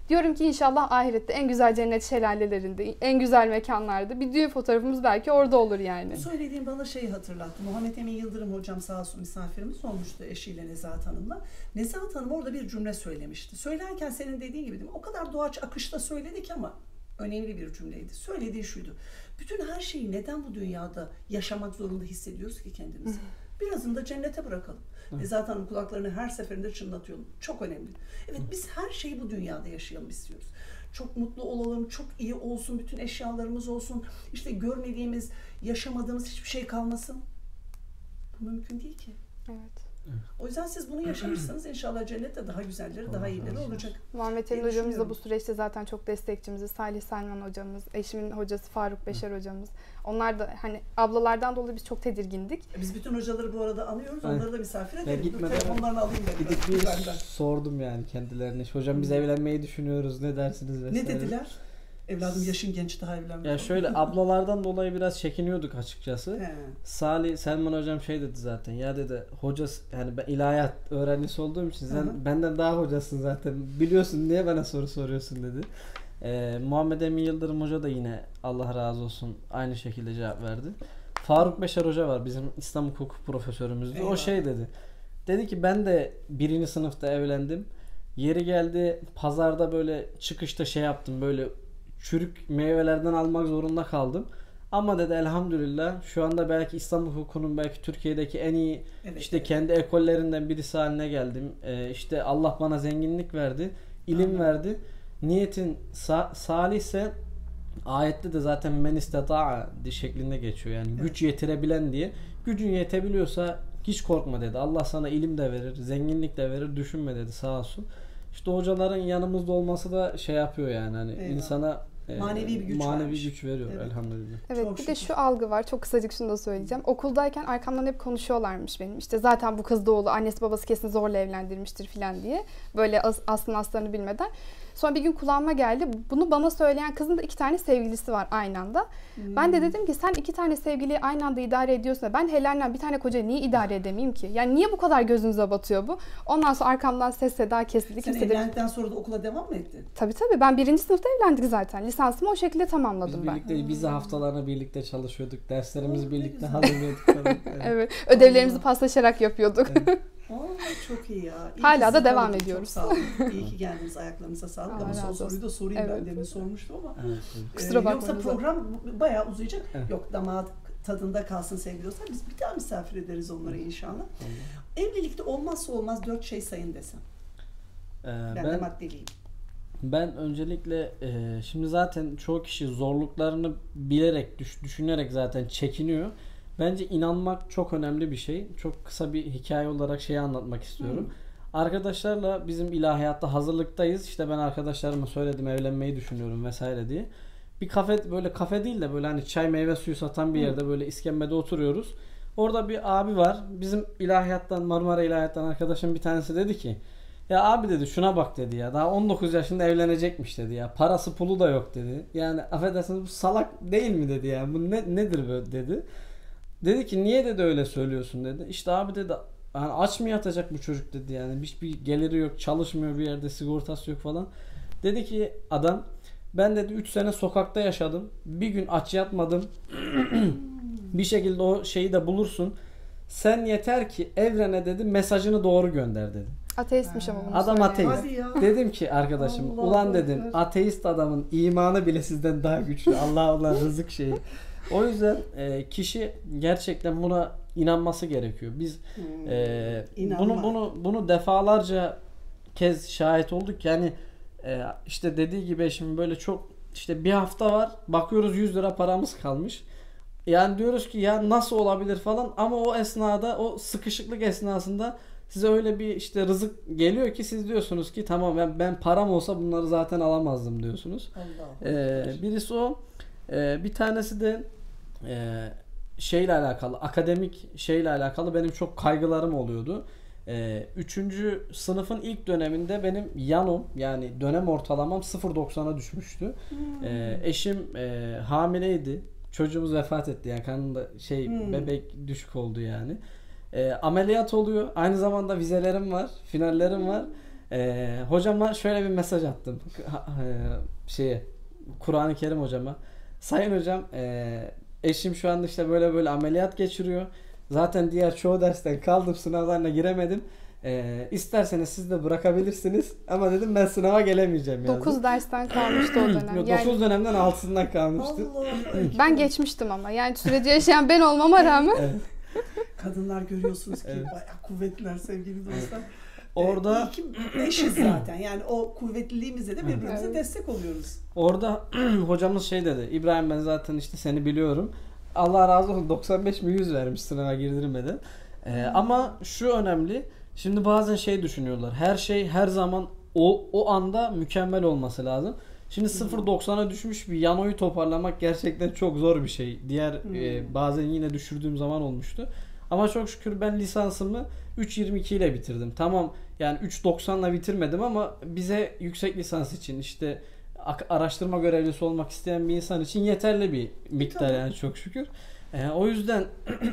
Diyorum ki inşallah ahirette en güzel cennet şelalelerinde, en güzel mekanlarda bir düğün fotoğrafımız belki orada olur yani. Bu söylediğim bana şeyi hatırlattı. Muhammed Emin Yıldırım hocam sağ olsun misafirimiz olmuştu eşiyle Nezahat Hanım'la. Nezahat Hanım orada bir cümle söylemişti. Söylerken senin dediğin gibi değil mi? O kadar doğaç akışta söyledik ama önemli bir cümleydi. Söylediği şuydu. Bütün her şeyi neden bu dünyada yaşamak zorunda hissediyoruz ki kendimizi? Birazını da cennete bırakalım. Nezahat Hanım kulaklarını her seferinde çınlatıyorum. Çok önemli. Evet, biz her şeyi bu dünyada yaşayalım istiyoruz. Çok mutlu olalım, çok iyi olsun, bütün eşyalarımız olsun. İşte görmediğimiz, yaşamadığımız hiçbir şey kalmasın. Bu mümkün değil ki. Evet. O yüzden siz bunu yaşamışsınız. İnşallah cennette daha güzelleri, daha iyileri olacak. Muhammed Emin hocamız da bu süreçte zaten çok destekçimiz. Salih Selman hocamız, eşimin hocası Faruk Beşer hocamız. Onlar da hani ablalardan dolayı biz çok tedirgindik. Biz bütün hocaları bu arada anıyoruz. Evet. Onları da misafir Ya edelim. Dur, gitmeden telefonlarını alayım ben. Gidip bir benden. sordum yani kendilerine. Hocam biz evlenmeyi düşünüyoruz. Ne dersiniz vesaire. Ne dediler? Evladım yaşın genç, daha evlenme. Ya şöyle ablalardan dolayı biraz çekiniyorduk açıkçası. He. Salih Selman hocam şey dedi zaten. Ya dedi hoca yani ben ilahiyat öğrencisi olduğum için sen Hı hı. benden daha hocasın zaten. Biliyorsun niye bana soru soruyorsun dedi. Ee, Muhammed Emin Yıldırım hoca da yine Allah razı olsun aynı şekilde cevap verdi. Faruk Beşer hoca var bizim İslam hukuk profesörümüzdü. Eyvallah. O şey dedi. Dedi ki ben de birinci sınıfta evlendim. Yeri geldi pazarda böyle çıkışta şey yaptım böyle çürük meyvelerden almak zorunda kaldım. Ama dedi elhamdülillah şu anda belki İslam hukukunun belki Türkiye'deki en iyi Evet, işte evet. kendi ekollerinden birisi haline geldim. Ee, işte Allah bana zenginlik verdi, ilim Amin. verdi. Niyetin sa- salih ise ayette de zaten men istata'a şeklinde geçiyor. Yani Evet. güç yetirebilen diye. Gücün yetebiliyorsa hiç korkma dedi. Allah sana ilim de verir, zenginlik de verir. Düşünme dedi sağ olsun. İşte hocaların yanımızda olması da şey yapıyor yani hani Eyvallah. insana e, Manevi bir güç manevi vermiş. güç veriyor Evet. elhamdülillah. Evet, Çok bir de şükür. şu algı var. Çok kısacık şunu da söyleyeceğim. Okuldayken arkamdan hep konuşuyorlarmış benim. İşte zaten bu kız doğulu, annesi babası kesin zorla evlendirmiştir falan diye. Böyle as- aslını aslarını bilmeden. Sonra bir gün kulağıma geldi. Bunu bana söyleyen kızın da iki tane sevgilisi var aynı anda. Hmm. Ben de dedim ki sen iki tane sevgiliyi aynı anda idare ediyorsun. Ben helalinden bir tane kocayı niye idare edemeyeyim ki? Yani niye bu kadar gözünüze batıyor bu? Ondan sonra arkamdan ses seda kesildi. Sen Kimse de... evlendikten sonra da okula devam mı ettin? Tabii tabii. Ben birinci sınıfta evlendik zaten. Lisansımı o şekilde Biz tamamladım ben. birlikte vize haftalarına birlikte çalışıyorduk. Derslerimizi Oh, ne birlikte güzel. hazırlıyorduk. falan. Evet. Evet. Ödevlerimizi Allah. paslaşarak yapıyorduk. Evet. Aa, çok iyi ya. İyi Hala ki da sizi devam tanıdık. ediyoruz. Çok sağ olun. İyi ki geldiniz. Ayaklarınıza sağlık. Allah Ama son razı soruyu da olsun. sorayım ben. Evet. Demin sormuştum ama. Evet, evet. Kusura Ee, bakmayın. Yoksa program bayağı uzayacak. Evet. Yok, damat tadında kalsın sevgili dostlar. Biz bir daha misafir ederiz onları inşallah. Allah. Evlilikte olmazsa olmaz dört şey sayın desem. Ee, Ben, de ben maddeliyim. ben öncelikle e, şimdi zaten çoğu kişi zorluklarını bilerek düş- düşünerek zaten çekiniyor. Bence inanmak çok önemli bir şey. Çok kısa bir hikaye olarak şeyi anlatmak istiyorum. Arkadaşlarla bizim ilahiyatta hazırlıktayız. İşte ben arkadaşlarıma söyledim evlenmeyi düşünüyorum vesaire diye. Bir kafe böyle kafe değil de böyle hani çay meyve suyu satan bir yerde böyle iskemlede oturuyoruz. Orada bir abi var. Bizim ilahiyattan Marmara ilahiyattan arkadaşım bir tanesi dedi ki ya abi dedi şuna bak dedi ya. Daha on dokuz yaşında evlenecekmiş dedi ya. Parası pulu da yok dedi. Yani affedersiniz bu salak değil mi dedi ya. Bu ne, nedir böyle dedi. Dedi ki niye dedi öyle söylüyorsun dedi. İşte abi dedi yani aç mı yatacak bu çocuk dedi yani. Hiçbir geliri yok, çalışmıyor bir yerde, sigortası yok falan. Dedi ki adam ben dedi üç sene sokakta yaşadım. Bir gün aç yatmadım. Bir şekilde o şeyi de bulursun. Sen yeter ki evrene dedi mesajını doğru gönder dedi. Ateistmiş ama bunu Adam söyleyen. ateist. Hadi ya. Dedim ki arkadaşım Allah ulan dedim Ekber. ateist adamın imanı bile sizden daha güçlü. Allah olan rızık şeyi. O yüzden e, kişi gerçekten buna inanması gerekiyor. Biz Hmm. e, İnanma. bunu bunu bunu defalarca kez şahit olduk. Yani e, işte dediği gibi şimdi böyle çok işte bir hafta var. Bakıyoruz yüz lira paramız kalmış. Yani diyoruz ki ya nasıl olabilir falan ama o esnada o sıkışıklık esnasında size öyle bir işte rızık geliyor ki siz diyorsunuz ki tamam ben, ben param olsa bunları zaten alamazdım diyorsunuz. Allah. Ee, birisi o. Ee, bir tanesi de e, şeyle alakalı akademik şeyle alakalı benim çok kaygılarım oluyordu. Ee, üçüncü sınıfın ilk döneminde benim yanom yani dönem ortalamam sıfır virgül doksana düşmüştü. Ee, eşim e, hamileydi. Çocuğumuz vefat etti yani karnında şey Hmm. bebek düşük oldu yani. Ee, ameliyat oluyor. Aynı zamanda vizelerim var, finallerim var. Ee, hocama şöyle bir mesaj attım. Ha- e, şeye Kur'an-ı Kerim hocama. Sayın hocam, e, eşim şu anda işte böyle böyle ameliyat geçiriyor. Zaten diğer çoğu dersten kaldım, sınavlarına giremedim. E, isterseniz siz de bırakabilirsiniz. Ama dedim ben sınava gelemeyeceğim yazdım. dokuz dersten kalmıştı o dönem. Yok, Yani dokuz dönemden altısından kalmıştı. Allah. ben geçmiştim ama. Yani süreci yaşayan ben olmama rağmen. Evet. Kadınlar görüyorsunuz ki Evet. bayağı kuvvetliler sevgili dostlar. Orada Ee, iyi ki eşiz zaten. Yani o kuvvetliliğimizle de birbirimize Evet. destek oluyoruz. orada hocamız şey dedi. İbrahim, ben zaten işte seni biliyorum. Allah razı olsun, doksan beş mi yüz vermiş sınava girdirmeden. Ee, ama şu önemli. Şimdi bazen şey düşünüyorlar. Her şey her zaman o o anda mükemmel olması lazım. Şimdi sıfır doksana düşmüş bir yanoyu toparlamak gerçekten çok zor bir şey. Diğer Hmm. e, bazen yine düşürdüğüm zaman olmuştu. Ama çok şükür ben lisansımı üç yirmi iki ile bitirdim. Tamam, yani üç doksanla bitirmedim ama bize yüksek lisans için, işte ak- araştırma görevlisi olmak isteyen bir insan için yeterli bir miktar Tabii. yani, çok şükür. Ee, o yüzden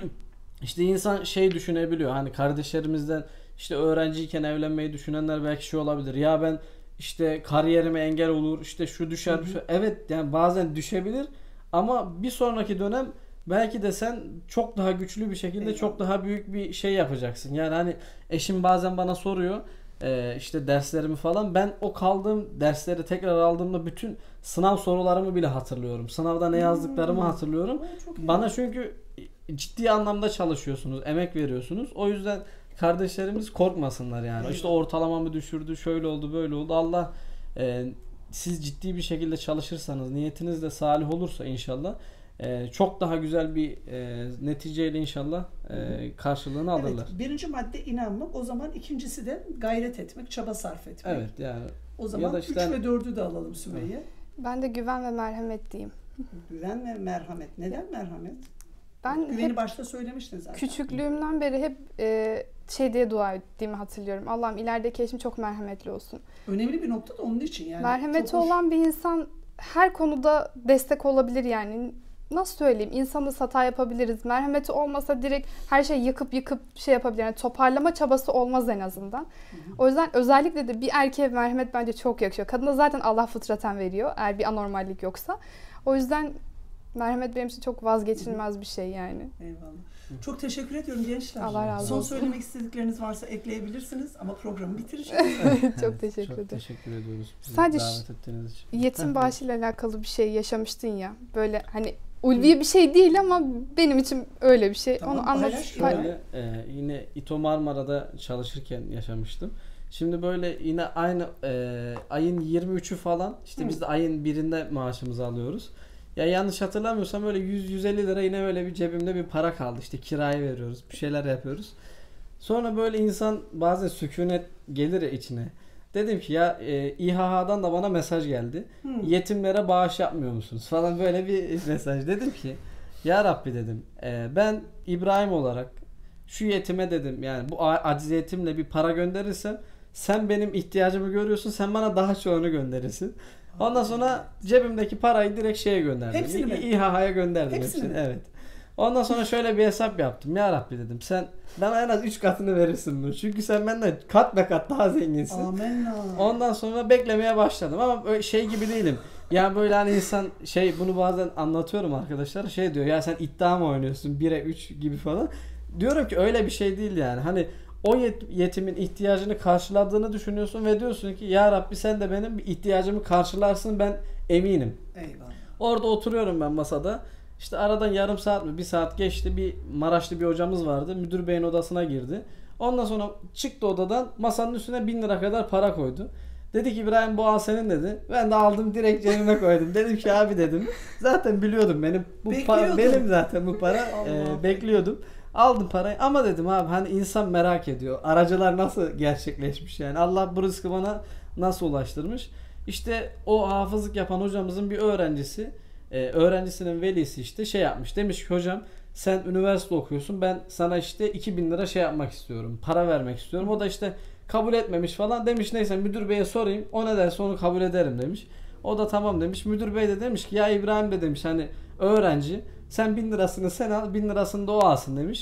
işte insan şey düşünebiliyor. Hani kardeşlerimizden işte öğrenciyken evlenmeyi düşünenler belki şey olabilir. Ya ben işte kariyerime engel olur, işte şu düşer, Hı hı. şu. Evet, yani bazen düşebilir ama bir sonraki dönem belki de sen çok daha güçlü bir şekilde Eyvallah. çok daha büyük bir şey yapacaksın. Yani hani eşim bazen bana soruyor e, işte derslerimi falan. Ben o kaldığım dersleri tekrar aldığımda bütün sınav sorularımı bile hatırlıyorum. Sınavda ne yazdıklarımı Hmm. hatırlıyorum. Oo, çok iyi. Bana çünkü ciddi anlamda çalışıyorsunuz, emek veriyorsunuz. O yüzden kardeşlerimiz korkmasınlar yani. Eyvallah. İşte ortalamamı düşürdü, şöyle oldu, böyle oldu. Allah e, siz ciddi bir şekilde çalışırsanız, niyetiniz de salih olursa inşallah e, çok daha güzel bir e, neticeyle inşallah e, karşılığını alırlar. Evet, birinci madde inanmak. O zaman ikincisi de gayret etmek, çaba sarf etmek. Evet, yani O zaman da üç işte- ve dördü de alalım Sümeyye. Ben de güven ve merhamet diyeyim. Güven ve merhamet. Neden merhamet? Ben Güveni hep başta söylemiştin zaten. küçüklüğümden beri hep e, şey diye dua ettiğimi hatırlıyorum. Allah'ım ilerideki eşim çok merhametli olsun. Önemli bir nokta da onun için yani. Merhameti Çok hoş. olan bir insan her konuda destek olabilir yani. Nasıl söyleyeyim? İnsanız, hata yapabiliriz. Merhameti olmasa direkt her şeyi yıkıp yıkıp şey yapabilir. Yani toparlama çabası olmaz en azından. O yüzden özellikle de bir erkeğe merhamet bence çok yakışıyor. Kadına zaten Allah fıtraten veriyor eğer bir anormallik yoksa. O yüzden merhamet benim için çok vazgeçilmez bir şey yani. Eyvallah. Çok teşekkür ediyorum gençler. Allah razı Son olsun. söylemek istedikleriniz varsa ekleyebilirsiniz ama programı bitireceğiz. Çok teşekkür çok ederim. teşekkür ediyoruz. Bizi Sadece davet ettiğiniz için. Yetim bağışıyla alakalı bir şey yaşamıştın ya. Böyle hani ulvi bir şey değil ama benim için öyle bir şey. Tamam, Onu anlat. paylaş. Şöyle e, yine İTO Marmara'da çalışırken yaşamıştım. Şimdi böyle yine aynı e, ayın yirmi üçü falan, işte Hı. biz de ayın birinde maaşımızı alıyoruz. Ya yanlış hatırlamıyorsam öyle yüz yüz elli lira yine böyle bir cebimde bir para kaldı. İşte kirayı veriyoruz, bir şeyler yapıyoruz. Sonra böyle insan bazen sükunet gelir ya içine. Dedim ki ya e, İHH'dan da bana mesaj geldi. Hı. Yetimlere bağış yapmıyor musunuz falan, böyle bir mesaj. Dedim ki ya Rabbi dedim, e, ben İbrahim olarak şu yetime dedim, yani bu a- acziyetimle bir para gönderirsem sen benim ihtiyacımı görüyorsun, sen bana daha çoğunu gönderirsin. Ondan sonra cebimdeki parayı direkt şeye gönderdim. Hepsini mi? İ- İHH'ya gönderdim Hepsini hepsini. mi? Evet. Ondan sonra şöyle bir hesap yaptım. Ya Rabbi dedim, sen bana en az üç katını verirsin bunu. Çünkü sen benden kat be kat daha zenginsin. Amenna. Ondan sonra beklemeye başladım ama böyle şey gibi değilim. Yani böyle hani insan şey, bunu bazen anlatıyorum arkadaşlar, şey diyor ya sen iddia mı oynuyorsun bire üç gibi falan. Diyorum ki öyle bir şey değil yani. Hani o yet- yetimin ihtiyacını karşıladığını düşünüyorsun ve diyorsun ki ya Rabbi sen de benim bir ihtiyacımı karşılarsın, ben eminim. Eyvallah. Orada oturuyorum ben masada. İşte aradan yarım saat mi bir saat geçti, bir Maraşlı bir hocamız vardı. Müdür beyin odasına girdi. Ondan sonra çıktı odadan, masanın üstüne bin lira kadar para koydu. Dedi ki İbrahim bu al senin dedi. Ben de aldım direkt cebime koydum. Dedim ki abi dedim, zaten biliyordum benim bu para Bekliyordum. benim zaten bu para Allah. e, bekliyordum. Aldım parayı ama dedim abi hani insan merak ediyor. Aracılar nasıl gerçekleşmiş yani. Allah bu rızkı bana nasıl ulaştırmış. İşte o hafızlık yapan hocamızın bir öğrencisi, e, öğrencisinin velisi işte şey yapmış. Demiş ki hocam sen üniversite okuyorsun, ben sana işte iki bin lira şey yapmak istiyorum. Para vermek istiyorum. O da işte kabul etmemiş falan. Demiş neyse müdür beye sorayım. O ne derse onu kabul ederim demiş. O da tamam demiş. Müdür bey de demiş ki ya İbrahim de demiş hani öğrenci, sen bin lirasını sen al, bin lirasını da o alsın demiş.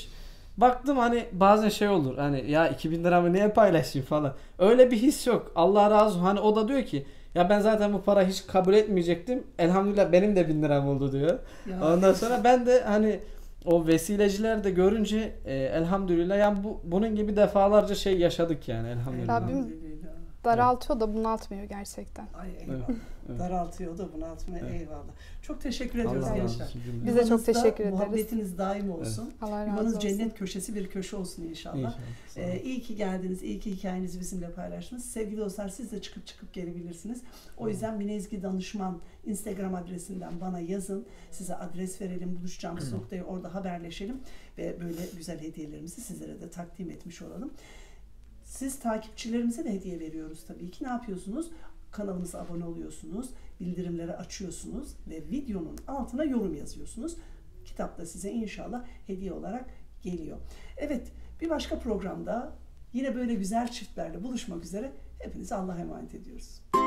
baktım hani bazen şey olur hani ya iki bin liramı niye paylaşayım falan. Öyle bir his yok. Allah razı olsun. Hani o da diyor ki ya ben zaten bu para hiç kabul etmeyecektim. Elhamdülillah benim de bin liram oldu diyor. Ya, Ondan sonra ben de hani o vesileciler de görünce e, elhamdülillah yani bu bunun gibi defalarca şey yaşadık yani elhamdülillah. Rabbim elhamdülillah. daraltıyor da bunaltmıyor gerçekten. Ay eyvallah. Evet, evet. Daraltıyor da bunaltmıyor. Evet. Eyvallah. Çok teşekkür ediyoruz Allah razı gençler. olsun cümle. Biz de çok Yuvanızda teşekkür ederiz. muhabbetiniz daim olsun. Allah razı Yuvanız olsun. cennet köşesi bir köşe olsun inşallah. İnşallah. Sağ olun. Ee, iyi ki geldiniz, iyi ki hikayenizi bizimle paylaştınız. Sevgili dostlar siz de çıkıp çıkıp gelebilirsiniz. O yüzden Mine Ezgi Danışman Instagram adresinden bana yazın. Size adres verelim, buluşacağımız noktayı orada haberleşelim. Ve böyle güzel hediyelerimizi sizlere de takdim etmiş olalım. Siz takipçilerimize de hediye veriyoruz tabii ki. Ne yapıyorsunuz? Kanalımıza abone oluyorsunuz, bildirimleri açıyorsunuz ve videonun altına yorum yazıyorsunuz. Kitap da size inşallah hediye olarak geliyor. Evet, bir başka programda yine böyle güzel çiftlerle buluşmak üzere. Hepinize Allah'a emanet ediyoruz.